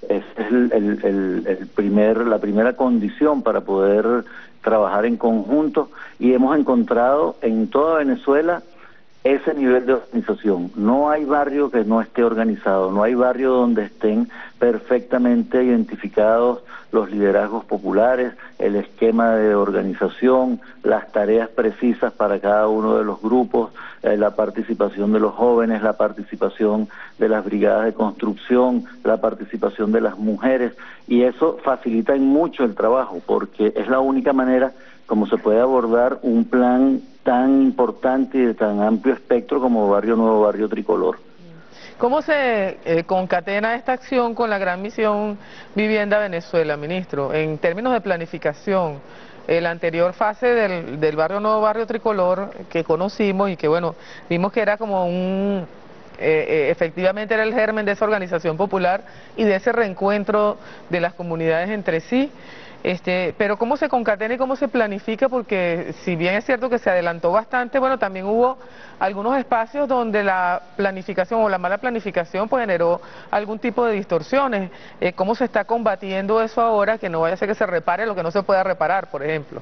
Es el, el, el, el primer, la primera condición para poder trabajar en conjunto, y hemos encontrado en toda Venezuela ese nivel de organización. No hay barrio que no esté organizado, no hay barrio donde estén perfectamente identificados los liderazgos populares, el esquema de organización, las tareas precisas para cada uno de los grupos, eh, la participación de los jóvenes, la participación de las brigadas de construcción, la participación de las mujeres, y eso facilita en mucho el trabajo, porque es la única manera como se puede abordar un plan tan importante y de tan amplio espectro como Barrio Nuevo, Barrio Tricolor. ¿Cómo se eh, concatena esta acción con la gran misión Vivienda Venezuela, ministro? En términos de planificación, eh, la anterior fase del, del Barrio Nuevo, Barrio Tricolor que conocimos y que, bueno, vimos que era como un... Eh, eh, efectivamente era el germen de esa organización popular y de ese reencuentro de las comunidades entre sí. Este, pero cómo se concatena y cómo se planifica, porque si bien es cierto que se adelantó bastante, bueno, también hubo algunos espacios donde la planificación o la mala planificación pues generó algún tipo de distorsiones. Eh, ¿Cómo se está combatiendo eso ahora, que no vaya a ser que se repare lo que no se pueda reparar, por ejemplo?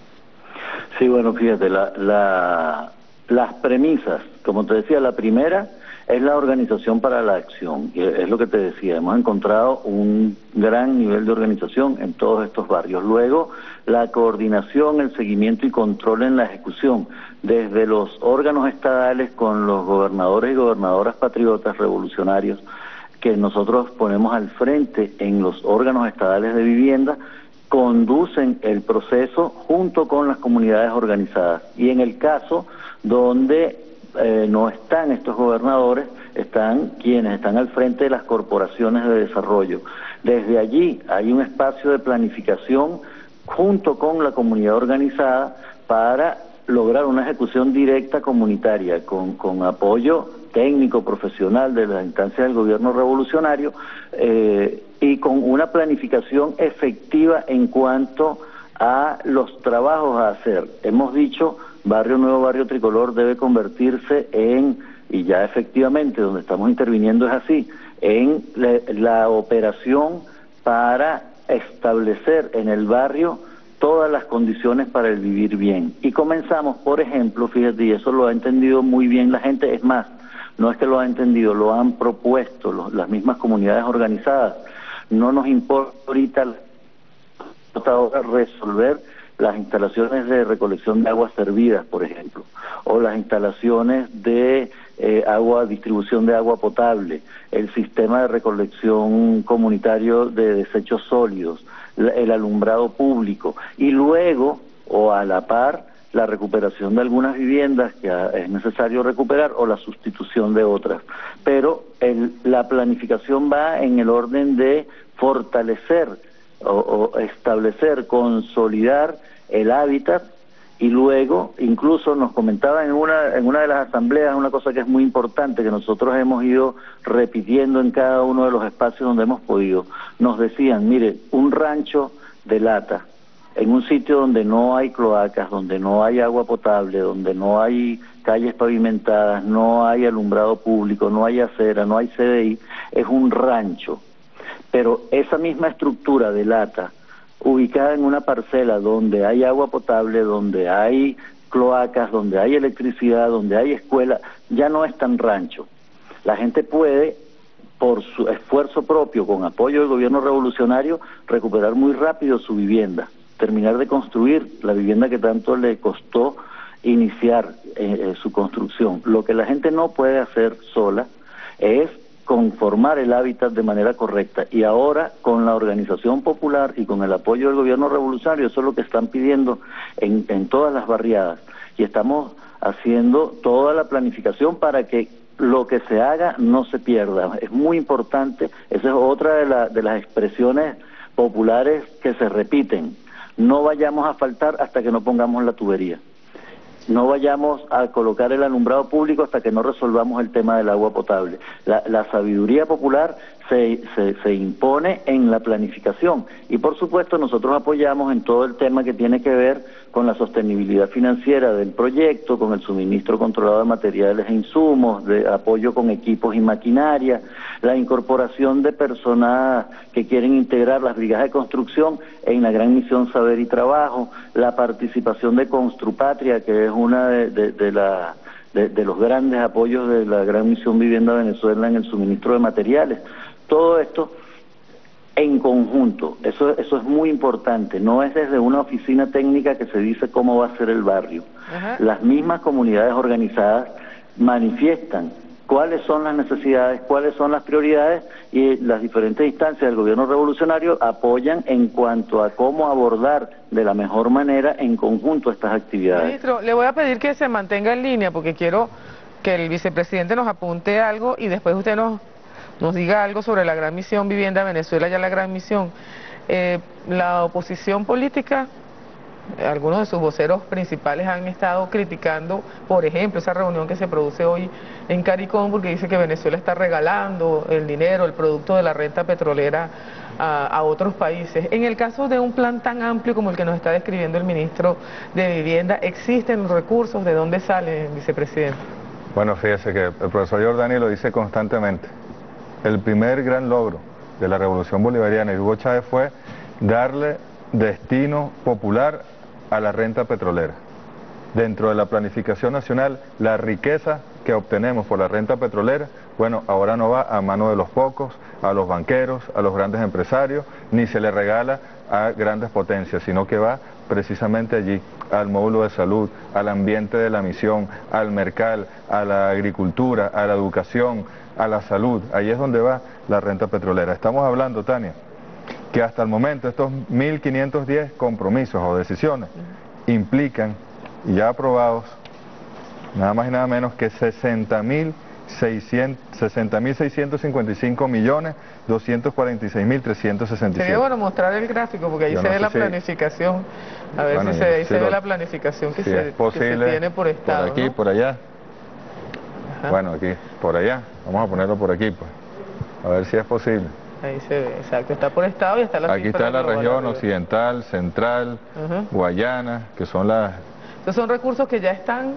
Sí, bueno, fíjate, la, la, las premisas, como te decía, la primera es la organización para la acción, y es lo que te decía, hemos encontrado un gran nivel de organización en todos estos barrios. Luego, la coordinación, el seguimiento y control en la ejecución, desde los órganos estadales con los gobernadores y gobernadoras patriotas revolucionarios, que nosotros ponemos al frente en los órganos estadales de vivienda, conducen el proceso junto con las comunidades organizadas. Y en el caso donde Eh, no están estos gobernadores, están quienes están al frente de las corporaciones de desarrollo. Desde allí hay un espacio de planificación junto con la comunidad organizada para lograr una ejecución directa comunitaria con, con apoyo técnico, profesional de las instancias del gobierno revolucionario, eh, y con una planificación efectiva en cuanto a los trabajos a hacer. Hemos dicho, Barrio Nuevo, Barrio Tricolor debe convertirse en, y ya efectivamente donde estamos interviniendo es así, en la, la operación para establecer en el barrio todas las condiciones para el vivir bien. Y comenzamos, por ejemplo, fíjate, y eso lo ha entendido muy bien la gente, es más, no es que lo ha entendido, lo han propuesto los, las mismas comunidades organizadas. No nos importa ahorita resolver las instalaciones de recolección de aguas servidas, por ejemplo, o las instalaciones de eh, agua, distribución de agua potable, el sistema de recolección comunitario de desechos sólidos, el alumbrado público, y luego, o a la par, la recuperación de algunas viviendas que es necesario recuperar o la sustitución de otras. Pero el, la planificación va en el orden de fortalecer o, o establecer, consolidar el hábitat, y luego incluso nos comentaban en una en una de las asambleas una cosa que es muy importante, que nosotros hemos ido repitiendo en cada uno de los espacios donde hemos podido. Nos decían, mire, un rancho de lata en un sitio donde no hay cloacas, donde no hay agua potable, donde no hay calles pavimentadas, no hay alumbrado público, no hay acera, no hay C D I, es un rancho. Pero esa misma estructura de lata, ubicada en una parcela donde hay agua potable, donde hay cloacas, donde hay electricidad, donde hay escuela, ya no es tan rancho. La gente puede, por su esfuerzo propio, con apoyo del gobierno revolucionario, recuperar muy rápido su vivienda, terminar de construir la vivienda que tanto le costó iniciar eh, su construcción. Lo que la gente no puede hacer sola es conformar el hábitat de manera correcta, y ahora con la organización popular y con el apoyo del gobierno revolucionario, eso es lo que están pidiendo en, en todas las barriadas, y estamos haciendo toda la planificación para que lo que se haga no se pierda. Es muy importante, esa es otra de, la, de las expresiones populares que se repiten: no vayamos a faltar hasta que no pongamos la tubería. No vayamos a colocar el alumbrado público hasta que no resolvamos el tema del agua potable. La, la sabiduría popular Se, se, se impone en la planificación y por supuesto nosotros apoyamos en todo el tema que tiene que ver con la sostenibilidad financiera del proyecto, con el suministro controlado de materiales e insumos, de apoyo con equipos y maquinaria, la incorporación de personas que quieren integrar las brigadas de construcción en la gran misión Saber y Trabajo, la participación de Construpatria, que es una de, de, de la De, de los grandes apoyos de la Gran Misión Vivienda Venezuela en el suministro de materiales. Todo esto en conjunto, eso, eso es muy importante, no es desde una oficina técnica que se dice cómo va a ser el barrio. Ajá. Las mismas comunidades organizadas manifiestan cuáles son las necesidades, cuáles son las prioridades y las diferentes instancias del gobierno revolucionario apoyan en cuanto a cómo abordar de la mejor manera en conjunto estas actividades. Ministro, le voy a pedir que se mantenga en línea porque quiero que el vicepresidente nos apunte algo y después usted nos, nos diga algo sobre la Gran Misión Vivienda Venezuela, ya la Gran Misión. Eh, la oposición política, algunos de sus voceros principales han estado criticando, por ejemplo, esa reunión que se produce hoy en CARICOM, porque dice que Venezuela está regalando el dinero, el producto de la renta petrolera a, a otros países. En el caso de un plan tan amplio como el que nos está describiendo el ministro de Vivienda, ¿existen recursos? ¿De dónde salen, vicepresidente? Bueno, fíjese que el profesor Giordani lo dice constantemente. El primer gran logro de la Revolución Bolivariana y Hugo Chávez fue darle destino popular a la renta petrolera. Dentro de la planificación nacional, la riqueza que obtenemos por la renta petrolera, bueno, ahora no va a mano de los pocos, a los banqueros, a los grandes empresarios, ni se le regala a grandes potencias, sino que va precisamente allí, al módulo de salud, al ambiente de la misión, al mercal, a la agricultura, a la educación, a la salud. Ahí es donde va la renta petrolera. Estamos hablando, Tania, que hasta el momento estos mil quinientos diez compromisos o decisiones implican, ya aprobados, nada más y nada menos que sesenta mil seiscientos cincuenta y cinco millones doscientos cuarenta y seis mil trescientos sesenta y siete. Sería bueno mostrar el gráfico porque ahí Yo se no ve la si... planificación, a ver bueno, si se, ahí si se lo... ve la planificación que, si se, posible, que se tiene por estado. Por aquí, ¿no? por allá. Ajá. Bueno, aquí, por allá. Vamos a ponerlo por aquí, pues. A ver si es posible. Ahí se ve, exacto, está por estado y está la Aquí está la región occidental, central, uh-huh. Guayana, que son las... Estos son recursos que ya están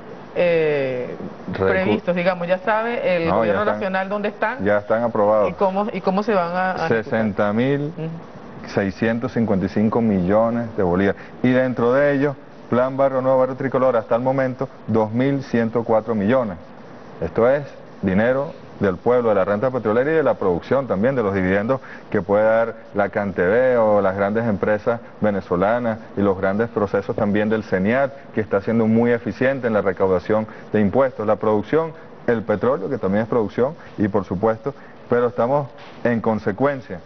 eh, Recu... previstos, digamos, ya sabe el no, gobierno están, nacional dónde están. Ya están aprobados. ¿Y cómo, y cómo se van a, a sesenta mil seiscientos cincuenta y cinco millones de bolívares. Y dentro de ellos, Plan Barrio Nuevo, Barrio Tricolor, hasta el momento, dos mil ciento cuatro millones. Esto es dinero del pueblo, de la renta petrolera y de la producción también, de los dividendos que puede dar la CanTV o las grandes empresas venezolanas y los grandes procesos también del CENIAT, que está siendo muy eficiente en la recaudación de impuestos. La producción, el petróleo, que también es producción, y por supuesto, pero estamos en consecuencia,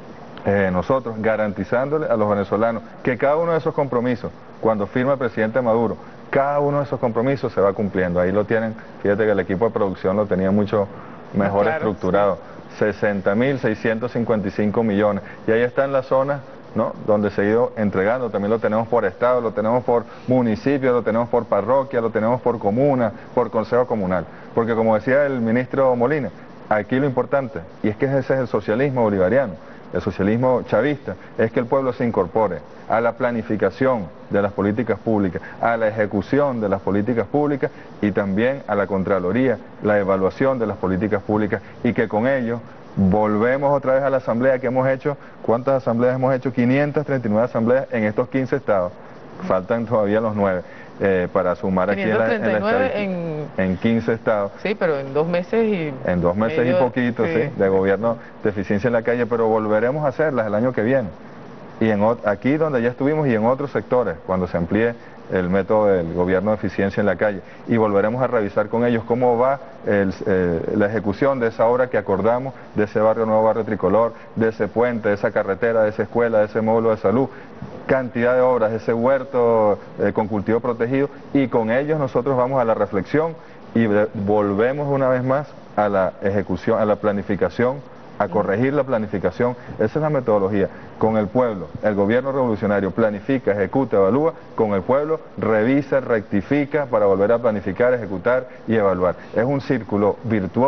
eh, nosotros garantizándole a los venezolanos que cada uno de esos compromisos, cuando firma el presidente Maduro, cada uno de esos compromisos se va cumpliendo. Ahí lo tienen, fíjate que el equipo de producción lo tenía mucho mejor claro, estructurado, sí. sesenta mil seiscientos cincuenta y cinco millones, y ahí están las zonas, ¿no?, donde se ha ido entregando. También lo tenemos por estado, lo tenemos por municipio, lo tenemos por parroquia, lo tenemos por comuna, por consejo comunal, porque como decía el ministro Molina, aquí lo importante, y es que ese es el socialismo bolivariano, el socialismo chavista, es que el pueblo se incorpore a la planificación de las políticas públicas, a la ejecución de las políticas públicas y también a la Contraloría, la evaluación de las políticas públicas, y que con ello volvemos otra vez a la asamblea que hemos hecho. ¿Cuántas asambleas hemos hecho? quinientas treinta y nueve asambleas en estos quince estados, faltan todavía los nueve. Eh, para sumar aquí en la, en, la en, en quince estados. Sí, pero en dos meses y... En dos meses medio, y poquito, sí. sí, de gobierno de eficiencia en la calle, pero volveremos a hacerlas el año que viene. Y en aquí donde ya estuvimos y en otros sectores, cuando se amplíe el método del gobierno de eficiencia en la calle. Y volveremos a revisar con ellos cómo va el, eh, la ejecución de esa obra que acordamos, de ese barrio nuevo, barrio tricolor, de ese puente, de esa carretera, de esa escuela, de ese módulo de salud, cantidad de obras, ese huerto eh, con cultivo protegido, y con ellos nosotros vamos a la reflexión y de, volvemos una vez más a la ejecución, a la planificación, a corregir la planificación. Esa es la metodología. Con el pueblo, el gobierno revolucionario planifica, ejecuta, evalúa, con el pueblo revisa, rectifica para volver a planificar, ejecutar y evaluar. Es un círculo virtuoso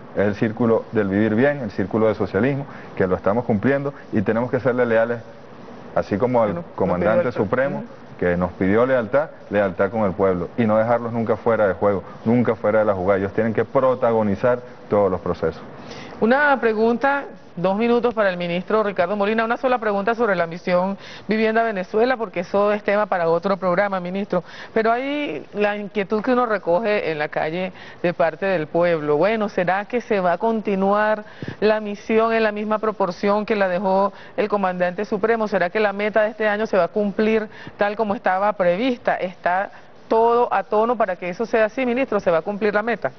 Es el círculo del vivir bien, el círculo del socialismo, que lo estamos cumpliendo y tenemos que serle leales, así como al comandante supremo, que nos pidió lealtad, lealtad con el pueblo, y no dejarlos nunca fuera de juego, nunca fuera de la jugada. Ellos tienen que protagonizar todos los procesos. Una pregunta, dos minutos para el ministro Ricardo Molina, una sola pregunta sobre la misión Vivienda Venezuela, porque eso es tema para otro programa, ministro, pero hay la inquietud que uno recoge en la calle de parte del pueblo. Bueno, ¿será que se va a continuar la misión en la misma proporción que la dejó el comandante supremo? ¿Será que la meta de este año se va a cumplir tal como estaba prevista? ¿Está todo a tono para que eso sea así, ministro? ¿Se va a cumplir la meta?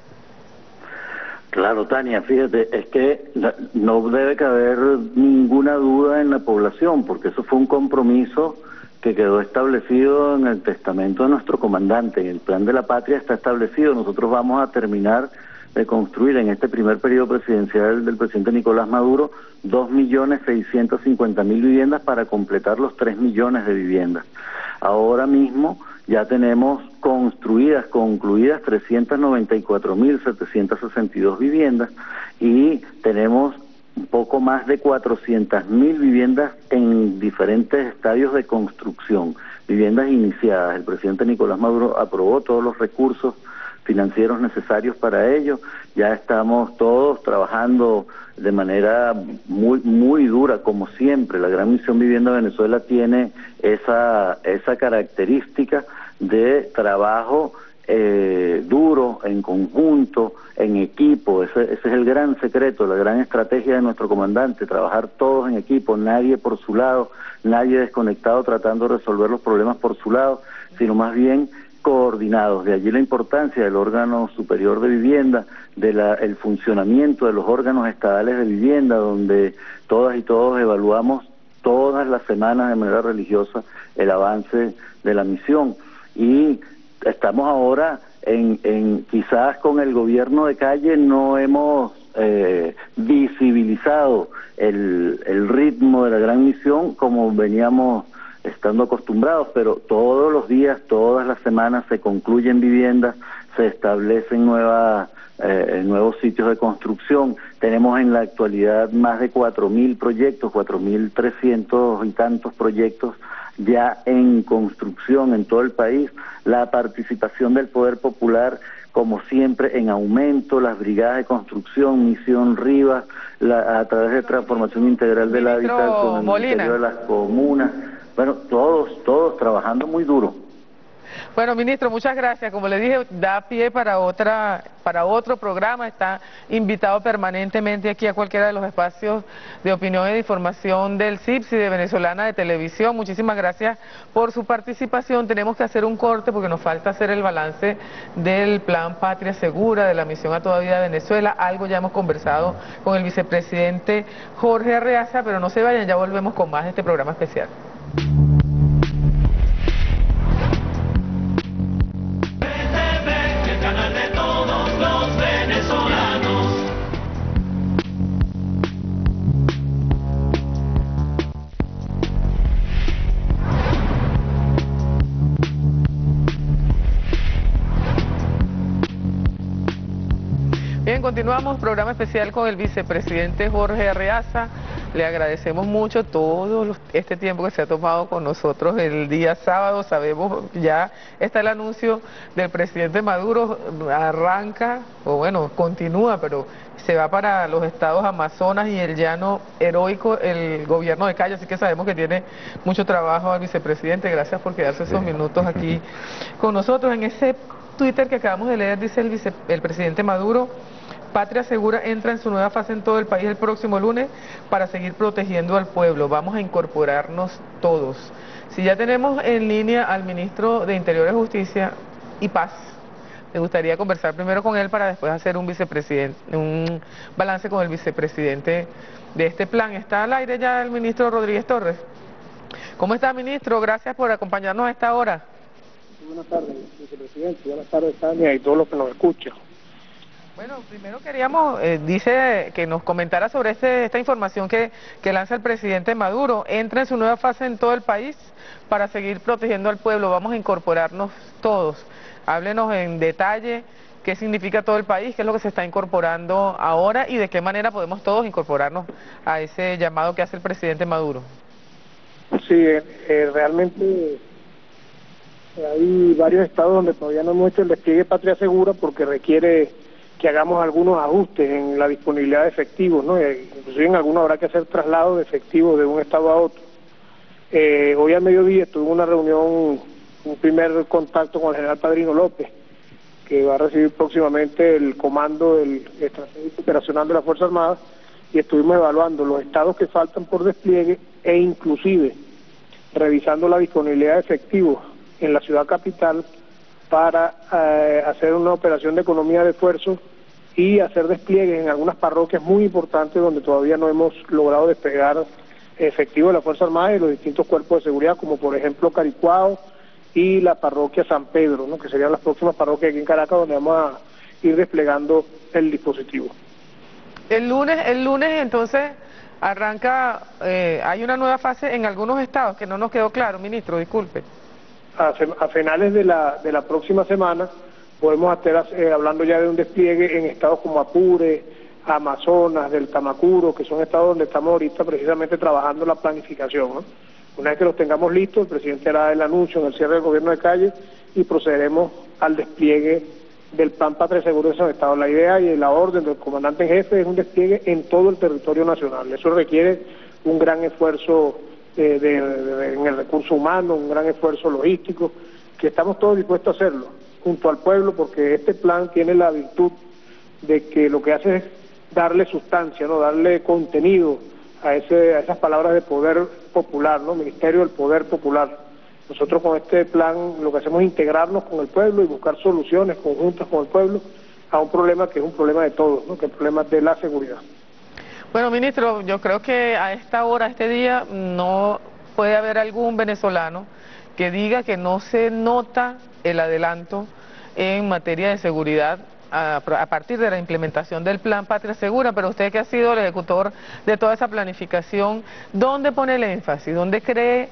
Claro, Tania, fíjate, es que no debe caber ninguna duda en la población, porque eso fue un compromiso que quedó establecido en el testamento de nuestro comandante. En el plan de la patria está establecido. Nosotros vamos a terminar de construir en este primer periodo presidencial del presidente Nicolás Maduro dos millones seiscientos cincuenta mil viviendas para completar los tres millones de viviendas. Ahora mismo ya tenemos construidas, concluidas trescientas noventa y cuatro mil setecientas sesenta y dos viviendas y tenemos un poco más de cuatrocientas mil viviendas en diferentes estadios de construcción, viviendas iniciadas. El presidente Nicolás Maduro aprobó todos los recursos financieros necesarios para ello. Ya estamos todos trabajando de manera muy muy dura, como siempre. La Gran Misión Vivienda Venezuela tiene esa esa característica de trabajo eh, duro, en conjunto, en equipo. Ese, ese es el gran secreto, la gran estrategia de nuestro comandante, trabajar todos en equipo, nadie por su lado, nadie desconectado tratando de resolver los problemas por su lado, sino más bien coordinados. De allí la importancia del órgano superior de vivienda, de la, el funcionamiento de los órganos estadales de vivienda, donde todas y todos evaluamos todas las semanas de manera religiosa el avance de la misión. Y estamos ahora en, en quizás con el gobierno de calle no hemos eh, visibilizado el, el ritmo de la gran misión como veníamos estando acostumbrados, pero todos los días, todas las semanas se concluyen viviendas, se establecen nuevas, eh, nuevos sitios de construcción. Tenemos en la actualidad más de cuatro mil proyectos, cuatro mil trescientos y tantos proyectos ya en construcción en todo el país. La participación del Poder Popular, como siempre, en aumento, las brigadas de construcción, Misión Rivas, la, a través de transformación integral del hábitat con el Ministerio de las Comunas. Bueno, todos, todos trabajando muy duro. Bueno, ministro, muchas gracias. Como le dije, da pie para otra, para otro programa. Está invitado permanentemente aquí a cualquiera de los espacios de opinión y de información del C I P S y de Venezolana de Televisión. Muchísimas gracias por su participación. Tenemos que hacer un corte porque nos falta hacer el balance del plan Patria Segura, de la misión a toda vida de Venezuela. Algo ya hemos conversado con el vicepresidente Jorge Arreaza, pero no se vayan, ya volvemos con más de este programa especial. Bien, continuamos, programa especial con el vicepresidente Jorge Arreaza. Le agradecemos mucho todo los, este tiempo que se ha tomado con nosotros el día sábado. Sabemos, ya está el anuncio del presidente Maduro, arranca, o bueno, continúa, pero se va para los estados Amazonas y el llano heroico, el gobierno de calle, así que sabemos que tiene mucho trabajo al vicepresidente. Gracias por quedarse esos minutos aquí con nosotros. En ese Twitter que acabamos de leer dice el, vice, el presidente Maduro: Patria Segura entra en su nueva fase en todo el país el próximo lunes para seguir protegiendo al pueblo. Vamos a incorporarnos todos. Si ya tenemos en línea al ministro de Interior y Justicia y Paz, me gustaría conversar primero con él para después hacer un vicepresidente, un balance con el vicepresidente de este plan. ¿Está al aire ya el ministro Rodríguez Torres? ¿Cómo está, ministro? Gracias por acompañarnos a esta hora. Buenas tardes, vicepresidente. Buenas tardes, Tania, y todos los que nos escuchan. Bueno, primero queríamos, eh, dice que nos comentara sobre este, esta información que, que lanza el presidente Maduro. Entra en su nueva fase en todo el país para seguir protegiendo al pueblo. Vamos a incorporarnos todos. Háblenos en detalle qué significa todo el país, qué es lo que se está incorporando ahora y de qué manera podemos todos incorporarnos a ese llamado que hace el presidente Maduro. Sí, eh, eh, realmente hay varios estados donde todavía no hemos hecho el despliegue Patria Segura porque requiere que hagamos algunos ajustes en la disponibilidad de efectivos, ¿no? Eh, inclusive en algunos habrá que hacer traslados de efectivos de un estado a otro. Eh, hoy al mediodía tuve una reunión, un primer contacto con el general Padrino López, que va a recibir próximamente el comando del estratégico operacional de la Fuerza Armada, y estuvimos evaluando los estados que faltan por despliegue e inclusive revisando la disponibilidad de efectivos en la ciudad capital para eh, hacer una operación de economía de esfuerzo y hacer despliegues en algunas parroquias muy importantes donde todavía no hemos logrado despegar efectivos de la Fuerza Armada y los distintos cuerpos de seguridad, como por ejemplo Caricuao y la parroquia San Pedro, ¿no? Que serían las próximas parroquias aquí en Caracas donde vamos a ir desplegando el dispositivo. El lunes, el lunes entonces arranca, eh, hay una nueva fase en algunos estados que no nos quedó claro, ministro, disculpe. A, a finales de la, de la próxima semana podemos estar eh, hablando ya de un despliegue en estados como Apure, Amazonas, del Tamacuro, que son estados donde estamos ahorita precisamente trabajando la planificación, ¿no? Una vez que los tengamos listos, el presidente hará el anuncio en el cierre del gobierno de calle y procederemos al despliegue del Plan Patria Segura de esos estados. La idea y la orden del comandante en jefe es un despliegue en todo el territorio nacional. Eso requiere un gran esfuerzo de, de, de, en el recurso humano, un gran esfuerzo logístico, que estamos todos dispuestos a hacerlo, junto al pueblo, porque este plan tiene la virtud de que lo que hace es darle sustancia, no, darle contenido a, ese, a esas palabras de poder popular, ¿no? Ministerio del Poder Popular. Nosotros con este plan lo que hacemos es integrarnos con el pueblo y buscar soluciones conjuntas con el pueblo a un problema que es un problema de todos, ¿no? Que es el problema de la seguridad. Bueno, ministro, yo creo que a esta hora, a este día, no puede haber algún venezolano que diga que no se nota el adelanto en materia de seguridad a, a partir de la implementación del Plan Patria Segura, pero usted que ha sido el ejecutor de toda esa planificación, ¿dónde pone el énfasis? ¿Dónde cree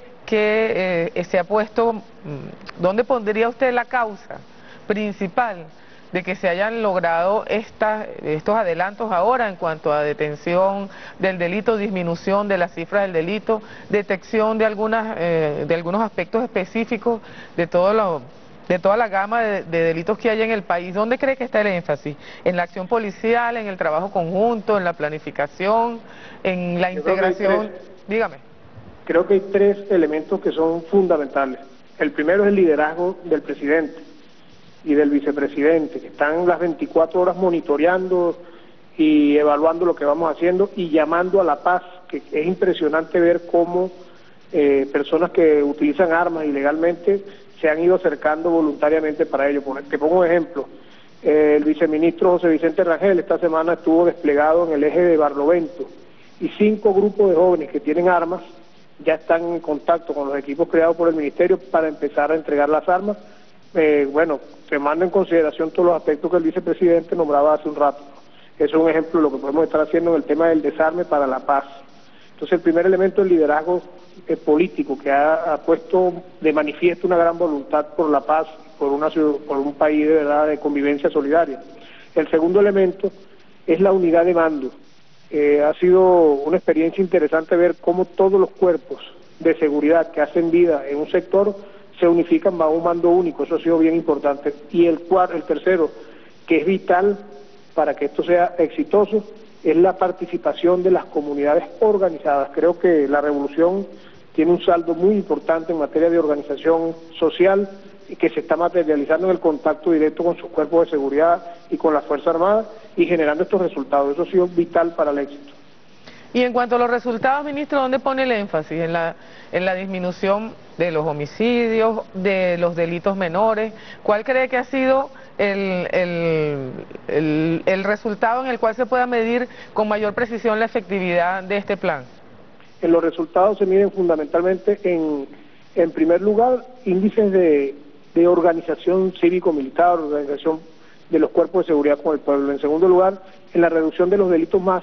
que eh, se ha puesto, dónde pondría usted la causa principal de que se hayan logrado esta, estos adelantos ahora en cuanto a detención del delito, disminución de las cifras del delito, detección de algunas eh, de algunos aspectos específicos de todo lo, de toda la gama de, de delitos que hay en el país? ¿Dónde cree que está el énfasis? ¿En la acción policial, en el trabajo conjunto, en la planificación, en la integración? Dígame. Creo que hay tres elementos que son fundamentales. El primero es el liderazgo del presidente y del vicepresidente, que están las veinticuatro horas monitoreando y evaluando lo que vamos haciendo y llamando a la paz, que es impresionante ver cómo eh, personas que utilizan armas ilegalmente se han ido acercando voluntariamente para ello. Te pongo un ejemplo, eh, el viceministro José Vicente Rangel esta semana estuvo desplegado en el eje de Barlovento y cinco grupos de jóvenes que tienen armas ya están en contacto con los equipos creados por el ministerio para empezar a entregar las armas. Eh, bueno, se manda en consideración todos los aspectos que el vicepresidente nombraba hace un rato. Eso es un ejemplo de lo que podemos estar haciendo en el tema del desarme para la paz. Entonces, el primer elemento es el liderazgo eh, político, que ha, ha puesto de manifiesto una gran voluntad por la paz, por, una, por un país de verdad de convivencia solidaria. El segundo elemento es la unidad de mando. Eh, ha sido una experiencia interesante ver cómo todos los cuerpos de seguridad que hacen vida en un sector se unifican bajo un mando único. Eso ha sido bien importante. Y el cuarto, el tercero, que es vital para que esto sea exitoso, es la participación de las comunidades organizadas. Creo que la revolución tiene un saldo muy importante en materia de organización social y que se está materializando en el contacto directo con sus cuerpos de seguridad y con la Fuerza Armada y generando estos resultados. Eso ha sido vital para el éxito. Y en cuanto a los resultados, ministro, ¿dónde pone el énfasis? ¿En la, en la disminución de los homicidios, de los delitos menores? ¿Cuál cree que ha sido el, el, el, el resultado en el cual se pueda medir con mayor precisión la efectividad de este plan? En los resultados se miden fundamentalmente en, en primer lugar, índices de, de organización cívico-militar, organización de los cuerpos de seguridad con el pueblo. En segundo lugar, en la reducción de los delitos más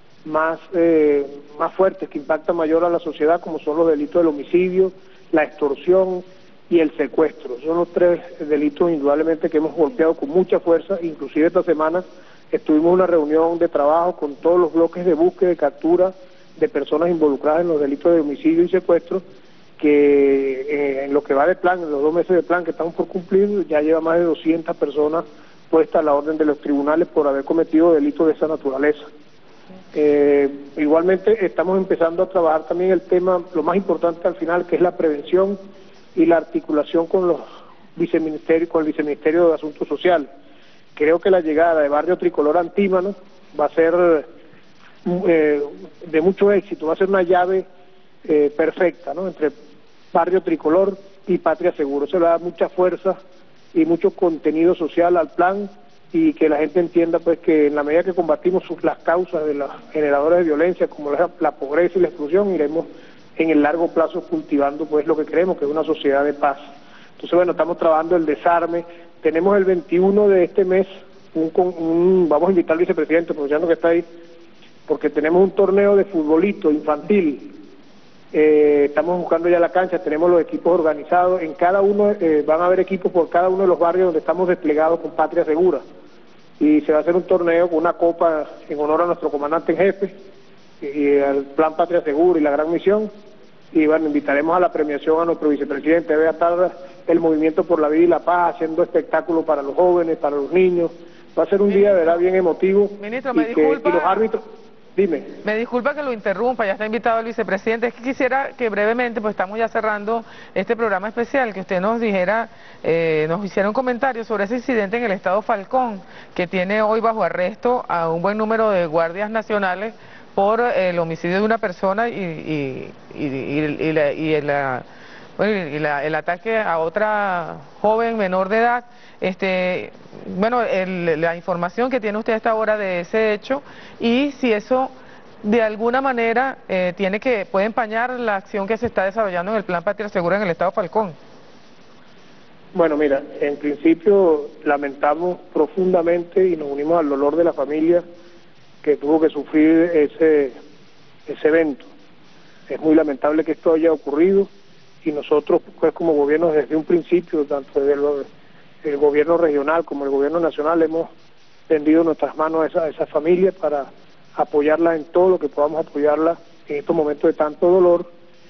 más eh, más fuertes que impactan mayor a la sociedad, como son los delitos del homicidio, la extorsión, y el secuestro. Son los tres delitos indudablemente que hemos golpeado con mucha fuerza. Inclusive esta semana estuvimos en una reunión de trabajo con todos los bloques de búsqueda y captura de personas involucradas en los delitos de homicidio y secuestro, que eh, en lo que va de plan, en los dos meses de plan que estamos por cumplir, ya lleva más de doscientas personas puestas a la orden de los tribunales por haber cometido delitos de esa naturaleza. Eh, igualmente estamos empezando a trabajar también el tema, lo más importante al final, que es la prevención y la articulación con los viceministerios, con el Viceministerio de Asuntos Sociales. Creo que la llegada de Barrio Tricolor Antímano va a ser eh, de mucho éxito, va a ser una llave eh, perfecta, ¿no?, entre Barrio Tricolor y Patria Seguro. Se le da mucha fuerza y mucho contenido social al plan, y que la gente entienda pues que en la medida que combatimos sus, las causas de las generadoras de violencia, como la, la pobreza y la exclusión, iremos en el largo plazo cultivando pues lo que creemos que es una sociedad de paz. Entonces, bueno, estamos trabajando el desarme. Tenemos el veintiuno de este mes, un, un, vamos a invitar al vicepresidente, aprovechando que está ahí, porque tenemos un torneo de futbolito infantil. Eh, estamos buscando ya la cancha, tenemos los equipos organizados, en cada uno eh, van a haber equipos por cada uno de los barrios donde estamos desplegados con Patria Segura, y se va a hacer un torneo con una copa en honor a nuestro comandante en jefe y al plan Patria Segura y la gran misión. Y bueno, invitaremos a la premiación a nuestro vicepresidente. Debe estar el Movimiento por la Vida y la Paz haciendo espectáculos para los jóvenes, para los niños. Va a ser un día de verdad bien emotivo. Ministro, y me que, disculpa. y los árbitros... Dime. Me disculpa que lo interrumpa, ya está invitado el vicepresidente. Es que quisiera que brevemente, pues estamos ya cerrando este programa especial, que usted nos dijera, eh, nos hiciera un comentario sobre ese incidente en el estado Falcón, que tiene hoy bajo arresto a un buen número de guardias nacionales por el homicidio de una persona y, y, y, y, y, la, y, la, bueno, y la, el ataque a otra joven menor de edad. Este, bueno, el, la información que tiene usted a esta hora de ese hecho, y si eso de alguna manera eh, tiene que puede empañar la acción que se está desarrollando en el Plan Patria Segura en el estado Falcón. Bueno, mira, en principio lamentamos profundamente y nos unimos al dolor de la familia que tuvo que sufrir ese, ese evento. Es muy lamentable que esto haya ocurrido, y nosotros pues como gobierno desde un principio, tanto desde el, el gobierno regional como el gobierno nacional, hemos tendido nuestras manos a esa, a esa familia para apoyarla en todo lo que podamos apoyarla en estos momentos de tanto dolor.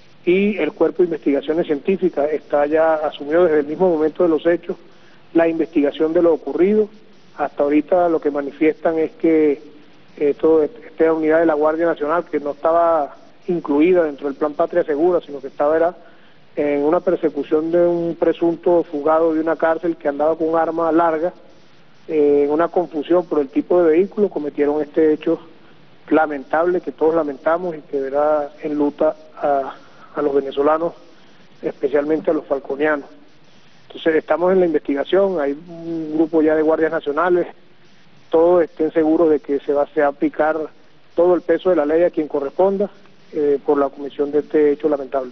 Y el Cuerpo de Investigaciones Científicas está ya asumido desde el mismo momento de los hechos la investigación de lo ocurrido. Hasta ahorita lo que manifiestan es que esto, esta unidad de la Guardia Nacional, que no estaba incluida dentro del Plan Patria Segura, sino que estaba era en una persecución de un presunto fugado de una cárcel que andaba con un arma larga, eh, en una confusión por el tipo de vehículo, cometieron este hecho lamentable que todos lamentamos y que verá enluta a, a los venezolanos, especialmente a los falconianos. Entonces estamos en la investigación, hay un grupo ya de guardias nacionales, todos estén seguros de que se va, se va a aplicar todo el peso de la ley a quien corresponda eh, por la comisión de este hecho lamentable.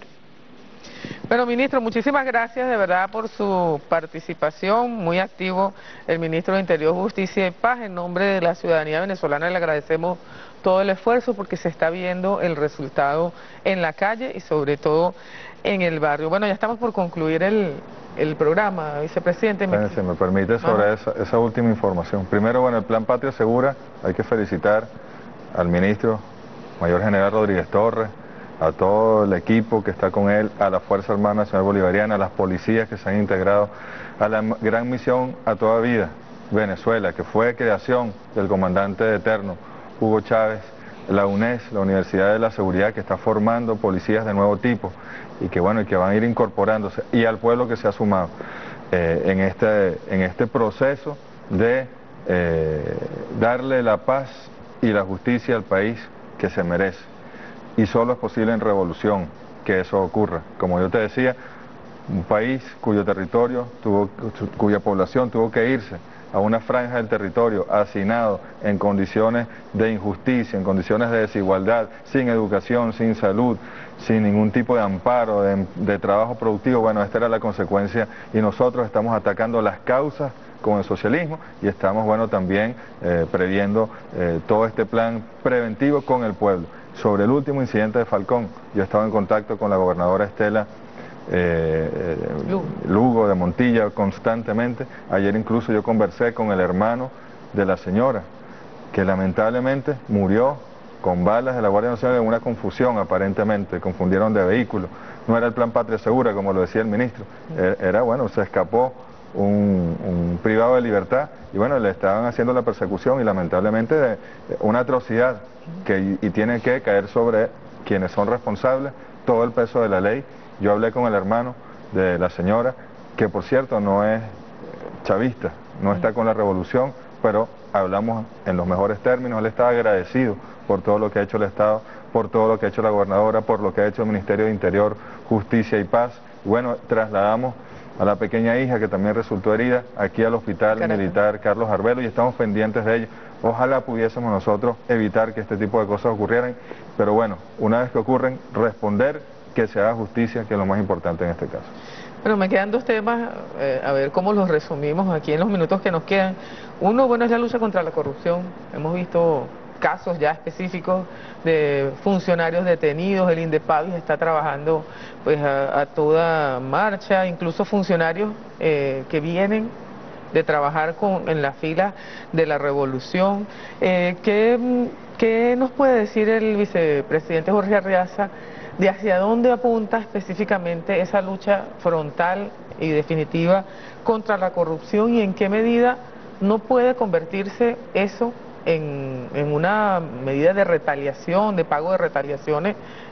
Bueno, ministro, muchísimas gracias de verdad por su participación, muy activo el ministro de Interior, Justicia y Paz. En nombre de la ciudadanía venezolana le agradecemos todo el esfuerzo, porque se está viendo el resultado en la calle y sobre todo en el barrio. Bueno, ya estamos por concluir el, el programa, vicepresidente. Me... Si me permite, sobre esa, esa última información. Primero, bueno, el Plan Patria Segura, hay que felicitar al ministro Mayor General Rodríguez Torres, a todo el equipo que está con él, a la Fuerza Armada Nacional Bolivariana, a las policías que se han integrado, a la gran misión A Toda Vida, Venezuela, que fue creación del comandante eterno Hugo Chávez, la UNES, la Universidad de la Seguridad, que está formando policías de nuevo tipo y que bueno, y que van a ir incorporándose, y al pueblo que se ha sumado eh, en, este, en este proceso de eh, darle la paz y la justicia al país que se merece. Y solo es posible en revolución que eso ocurra. Como yo te decía, un país cuyo territorio, tuvo, cuya población tuvo que irse a una franja del territorio hacinado en condiciones de injusticia, en condiciones de desigualdad, sin educación, sin salud, sin ningún tipo de amparo, de, de trabajo productivo. Bueno, esta era la consecuencia, y nosotros estamos atacando las causas con el socialismo, y estamos, bueno, también eh, previendo eh, todo este plan preventivo con el pueblo. Sobre el último incidente de Falcón, yo estaba en contacto con la gobernadora Estela eh, eh, Lugo, de Montilla, constantemente. Ayer incluso yo conversé con el hermano de la señora, que lamentablemente murió con balas de la Guardia Nacional en una confusión aparentemente, confundieron de vehículo. No era el plan Patria Segura, como lo decía el ministro, era, bueno, se escapó un, un privado de libertad y bueno, le estaban haciendo la persecución y lamentablemente de, de una atrocidad que y tiene que caer sobre quienes son responsables todo el peso de la ley. Yo hablé con el hermano de la señora, que por cierto no es chavista, no está con la revolución, pero hablamos en los mejores términos. Él está agradecido por todo lo que ha hecho el Estado, por todo lo que ha hecho la gobernadora, por lo que ha hecho el Ministerio de Interior, Justicia y Paz. Y bueno, trasladamos a la pequeña hija que también resultó herida aquí al Hospital Caramba. Militar Carlos Arbelo y estamos pendientes de ello. Ojalá pudiésemos nosotros evitar que este tipo de cosas ocurrieran, pero bueno, una vez que ocurren, responder, que se haga justicia, que es lo más importante en este caso. Bueno, me quedan dos temas, eh, a ver cómo los resumimos aquí en los minutos que nos quedan. Uno, bueno, es la lucha contra la corrupción. Hemos visto casos ya específicos de funcionarios detenidos. El INDEPAVIS está trabajando pues a, a toda marcha, incluso funcionarios eh, que vienen de trabajar con, en la fila de la revolución. Eh, ¿qué, ¿Qué nos puede decir el vicepresidente Jorge Arreaza de hacia dónde apunta específicamente esa lucha frontal y definitiva contra la corrupción y en qué medida no puede convertirse eso en, en una medida de retaliación, de pago de retaliaciones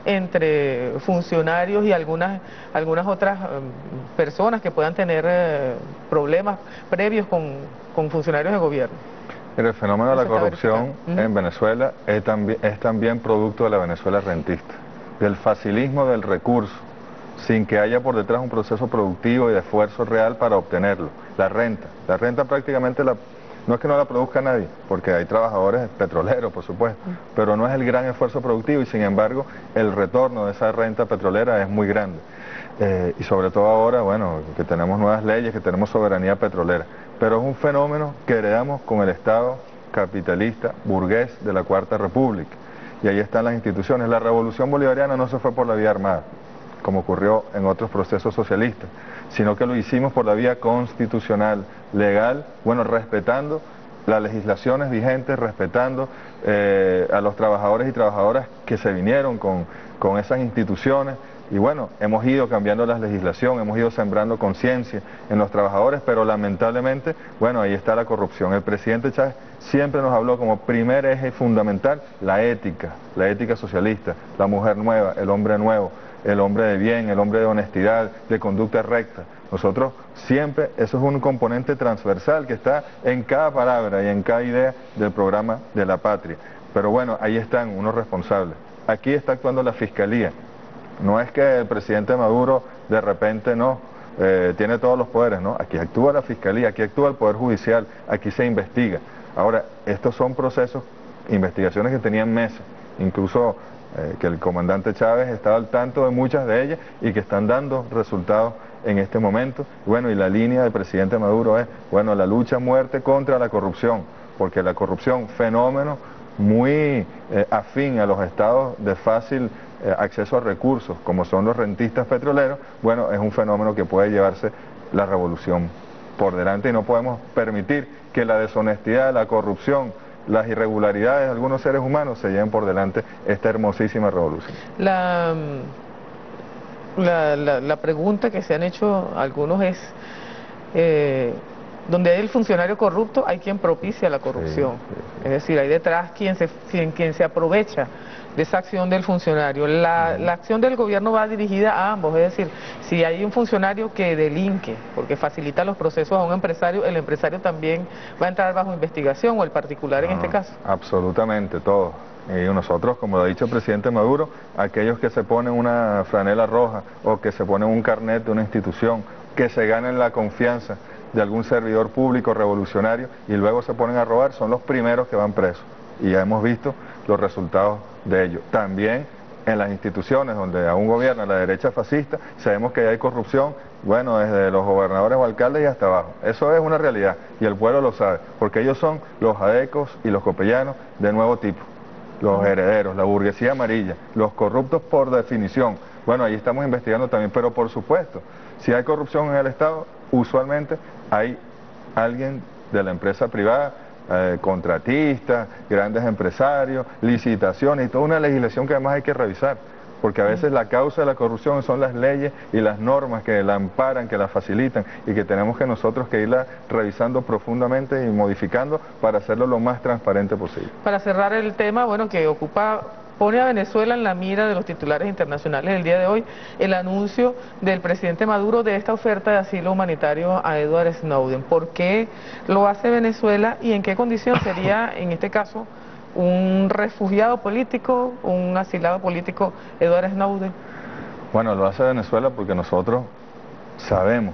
entre funcionarios y algunas, algunas otras um, personas que puedan tener uh, problemas previos con, con funcionarios de gobierno? El fenómeno de la corrupción en Venezuela es también, es también producto de la Venezuela rentista, del facilismo del recurso, sin que haya por detrás un proceso productivo y de esfuerzo real para obtenerlo. La renta, la renta prácticamente la, no es que no la produzca nadie, porque hay trabajadores petroleros, por supuesto, pero no es el gran esfuerzo productivo y sin embargo el retorno de esa renta petrolera es muy grande. Eh, y sobre todo ahora, bueno, que tenemos nuevas leyes, que tenemos soberanía petrolera, pero es un fenómeno que heredamos con el Estado capitalista, burgués de la Cuarta República. Y ahí están las instituciones. La revolución bolivariana no se fue por la vía armada, como ocurrió en otros procesos socialistas, sino que lo hicimos por la vía constitucional, legal, bueno, respetando las legislaciones vigentes, respetando eh, a los trabajadores y trabajadoras que se vinieron con, con esas instituciones. Y bueno, hemos ido cambiando la legislación, hemos ido sembrando conciencia en los trabajadores, pero lamentablemente, bueno, ahí está la corrupción. El presidente Chávez siempre nos habló como primer eje fundamental la ética, la ética socialista, la mujer nueva, el hombre nuevo, el hombre de bien, el hombre de honestidad, de conducta recta. Nosotros siempre, eso es un componente transversal que está en cada palabra y en cada idea del programa de la patria. Pero bueno, ahí están unos responsables. Aquí está actuando la Fiscalía. No es que el presidente Maduro de repente no, eh, tiene todos los poderes, no. Aquí actúa la Fiscalía, aquí actúa el Poder Judicial, aquí se investiga. Ahora, estos son procesos, investigaciones que tenían meses, incluso eh, que el comandante Chávez estaba al tanto de muchas de ellas y que están dando resultados en este momento. Bueno, y la línea del presidente Maduro es, bueno, la lucha a muerte contra la corrupción, porque la corrupción, fenómeno muy eh, afín a los estados de fácil eh, acceso a recursos, como son los rentistas petroleros, bueno, es un fenómeno que puede llevarse la revolución por delante y no podemos permitir que la deshonestidad, la corrupción, las irregularidades de algunos seres humanos se lleven por delante esta hermosísima revolución. La, la, la, la pregunta que se han hecho algunos es, eh, donde hay el funcionario corrupto, hay quien propicia la corrupción. Sí, sí, sí. Es decir, hay detrás quien se, quien, quien se aprovecha de esa acción del funcionario. La, la acción del gobierno va dirigida a ambos, es decir, si hay un funcionario que delinque, porque facilita los procesos a un empresario, el empresario también va a entrar bajo investigación, o el particular en no, este caso. Absolutamente, todo. Y nosotros, como lo ha dicho el presidente Maduro, aquellos que se ponen una franela roja o que se ponen un carnet de una institución, que se ganen la confianza de algún servidor público revolucionario y luego se ponen a robar, son los primeros que van presos. Y ya hemos visto los resultados de ello. También en las instituciones donde aún gobierna la derecha fascista, sabemos que hay corrupción, bueno, desde los gobernadores o alcaldes y hasta abajo. Eso es una realidad y el pueblo lo sabe, porque ellos son los adecos y los copellanos de nuevo tipo, los herederos, la burguesía amarilla, los corruptos por definición, Bueno, ahí estamos investigando también, pero por supuesto, si hay corrupción en el Estado, usualmente hay alguien de la empresa privada, eh, contratistas, grandes empresarios, licitaciones y toda una legislación que además hay que revisar, porque a veces la causa de la corrupción son las leyes y las normas que la amparan, que la facilitan y que tenemos que nosotros que irla revisando profundamente y modificando para hacerlo lo más transparente posible. Para cerrar el tema, bueno, que ocupa, pone a Venezuela en la mira de los titulares internacionales el día de hoy, el anuncio del presidente Maduro de esta oferta de asilo humanitario a Edward Snowden. ¿Por qué lo hace Venezuela y en qué condición sería, en este caso, un refugiado político, un asilado político, Edward Snowden? Bueno, lo hace Venezuela porque nosotros sabemos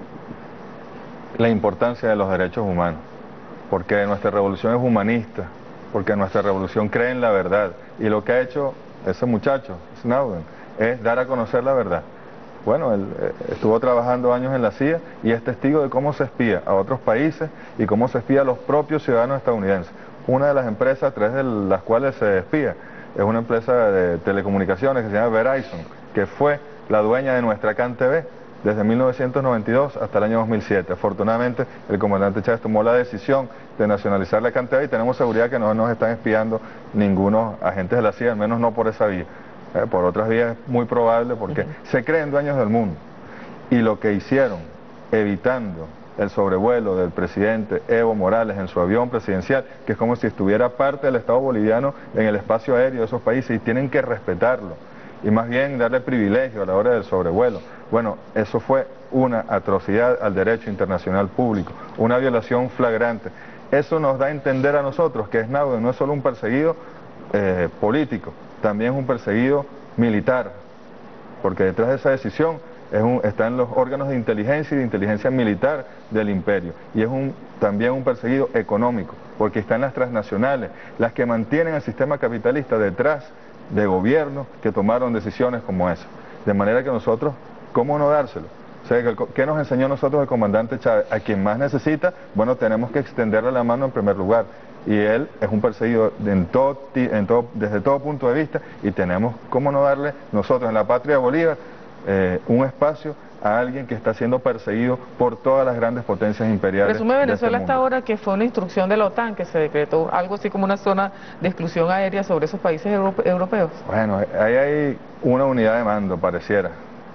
la importancia de los derechos humanos, porque nuestra revolución es humanista, porque nuestra revolución cree en la verdad, y lo que ha hecho ese muchacho, Snowden, es dar a conocer la verdad. Bueno, él eh, estuvo trabajando años en la C I A y es testigo de cómo se espía a otros países y cómo se espía a los propios ciudadanos estadounidenses. Una de las empresas a través de las cuales se espía es una empresa de telecomunicaciones que se llama Verizon, que fue la dueña de nuestra C A N T V desde mil novecientos noventa y dos hasta el año dos mil siete. Afortunadamente, el comandante Chávez tomó la decisión de nacionalizar la C A N T V y tenemos seguridad que no nos están espiando ningunos agentes de la C I A, al menos no por esa vía. Eh, por otras vías es muy probable porque uh-huh. se creen dueños del mundo. Y lo que hicieron, evitando el sobrevuelo del presidente Evo Morales en su avión presidencial, que es como si estuviera parte del Estado boliviano en el espacio aéreo de esos países, y tienen que respetarlo, y más bien darle privilegio a la hora del sobrevuelo. Bueno, eso fue una atrocidad al derecho internacional público, una violación flagrante. Eso nos da a entender a nosotros que Snowden no es solo un perseguido eh, político, también es un perseguido militar, porque detrás de esa decisión es un, están los órganos de inteligencia y de inteligencia militar del imperio, y es un, también un perseguido económico, porque están las transnacionales, las que mantienen el sistema capitalista detrás de gobiernos que tomaron decisiones como esa. De manera que nosotros, ¿cómo no dárselo? O sea, ¿qué nos enseñó nosotros el comandante Chávez? A quien más necesita, bueno, tenemos que extenderle la mano en primer lugar. Y él es un perseguido en todo, en todo, desde todo punto de vista, y tenemos, ¿cómo no darle nosotros en la patria de Bolívar eh, un espacio a alguien que está siendo perseguido por todas las grandes potencias imperiales? Presume Venezuela de este hasta ahora que fue una instrucción de la OTAN que se decretó algo así como una zona de exclusión aérea sobre esos países europe europeos. Bueno, ahí hay una unidad de mando, pareciera.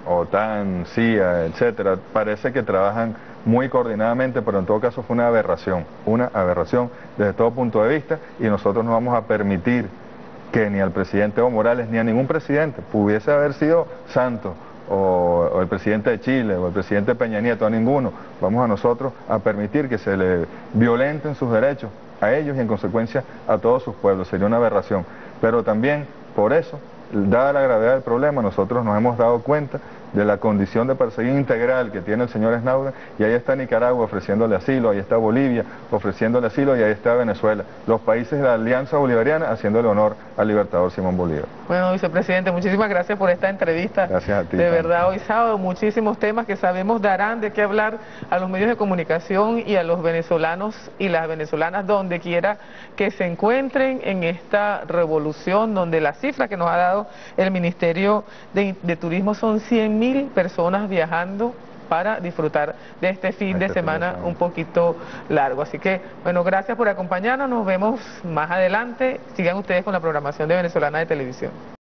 OTAN, C I A, etcétera, parece que trabajan muy coordinadamente, pero en todo caso fue una aberración, una aberración desde todo punto de vista, y nosotros no vamos a permitir que ni al presidente Evo Morales ni a ningún presidente, pudiese haber sido Santos o, o el presidente de Chile o el presidente Peña Nieto, a ninguno, vamos a nosotros a permitir que se le violenten sus derechos a ellos y en consecuencia a todos sus pueblos. Sería una aberración, pero también por eso, dada la gravedad del problema, nosotros nos hemos dado cuenta de la condición de perseguido integral que tiene el señor Snowden, y ahí está Nicaragua ofreciéndole asilo, ahí está Bolivia ofreciéndole asilo, y ahí está Venezuela, los países de la Alianza Bolivariana haciéndole honor al libertador Simón Bolívar. Bueno, vicepresidente, muchísimas gracias por esta entrevista. Gracias a ti. De también. verdad, hoy sábado, muchísimos temas que sabemos darán de qué hablar a los medios de comunicación y a los venezolanos y las venezolanas donde quiera que se encuentren en esta revolución, donde la cifra que nos ha dado el Ministerio de, de Turismo son cien mil personas viajando para disfrutar de este fin de semana un poquito largo. Así que, bueno, gracias por acompañarnos, nos vemos más adelante. Sigan ustedes con la programación de Venezolana de Televisión.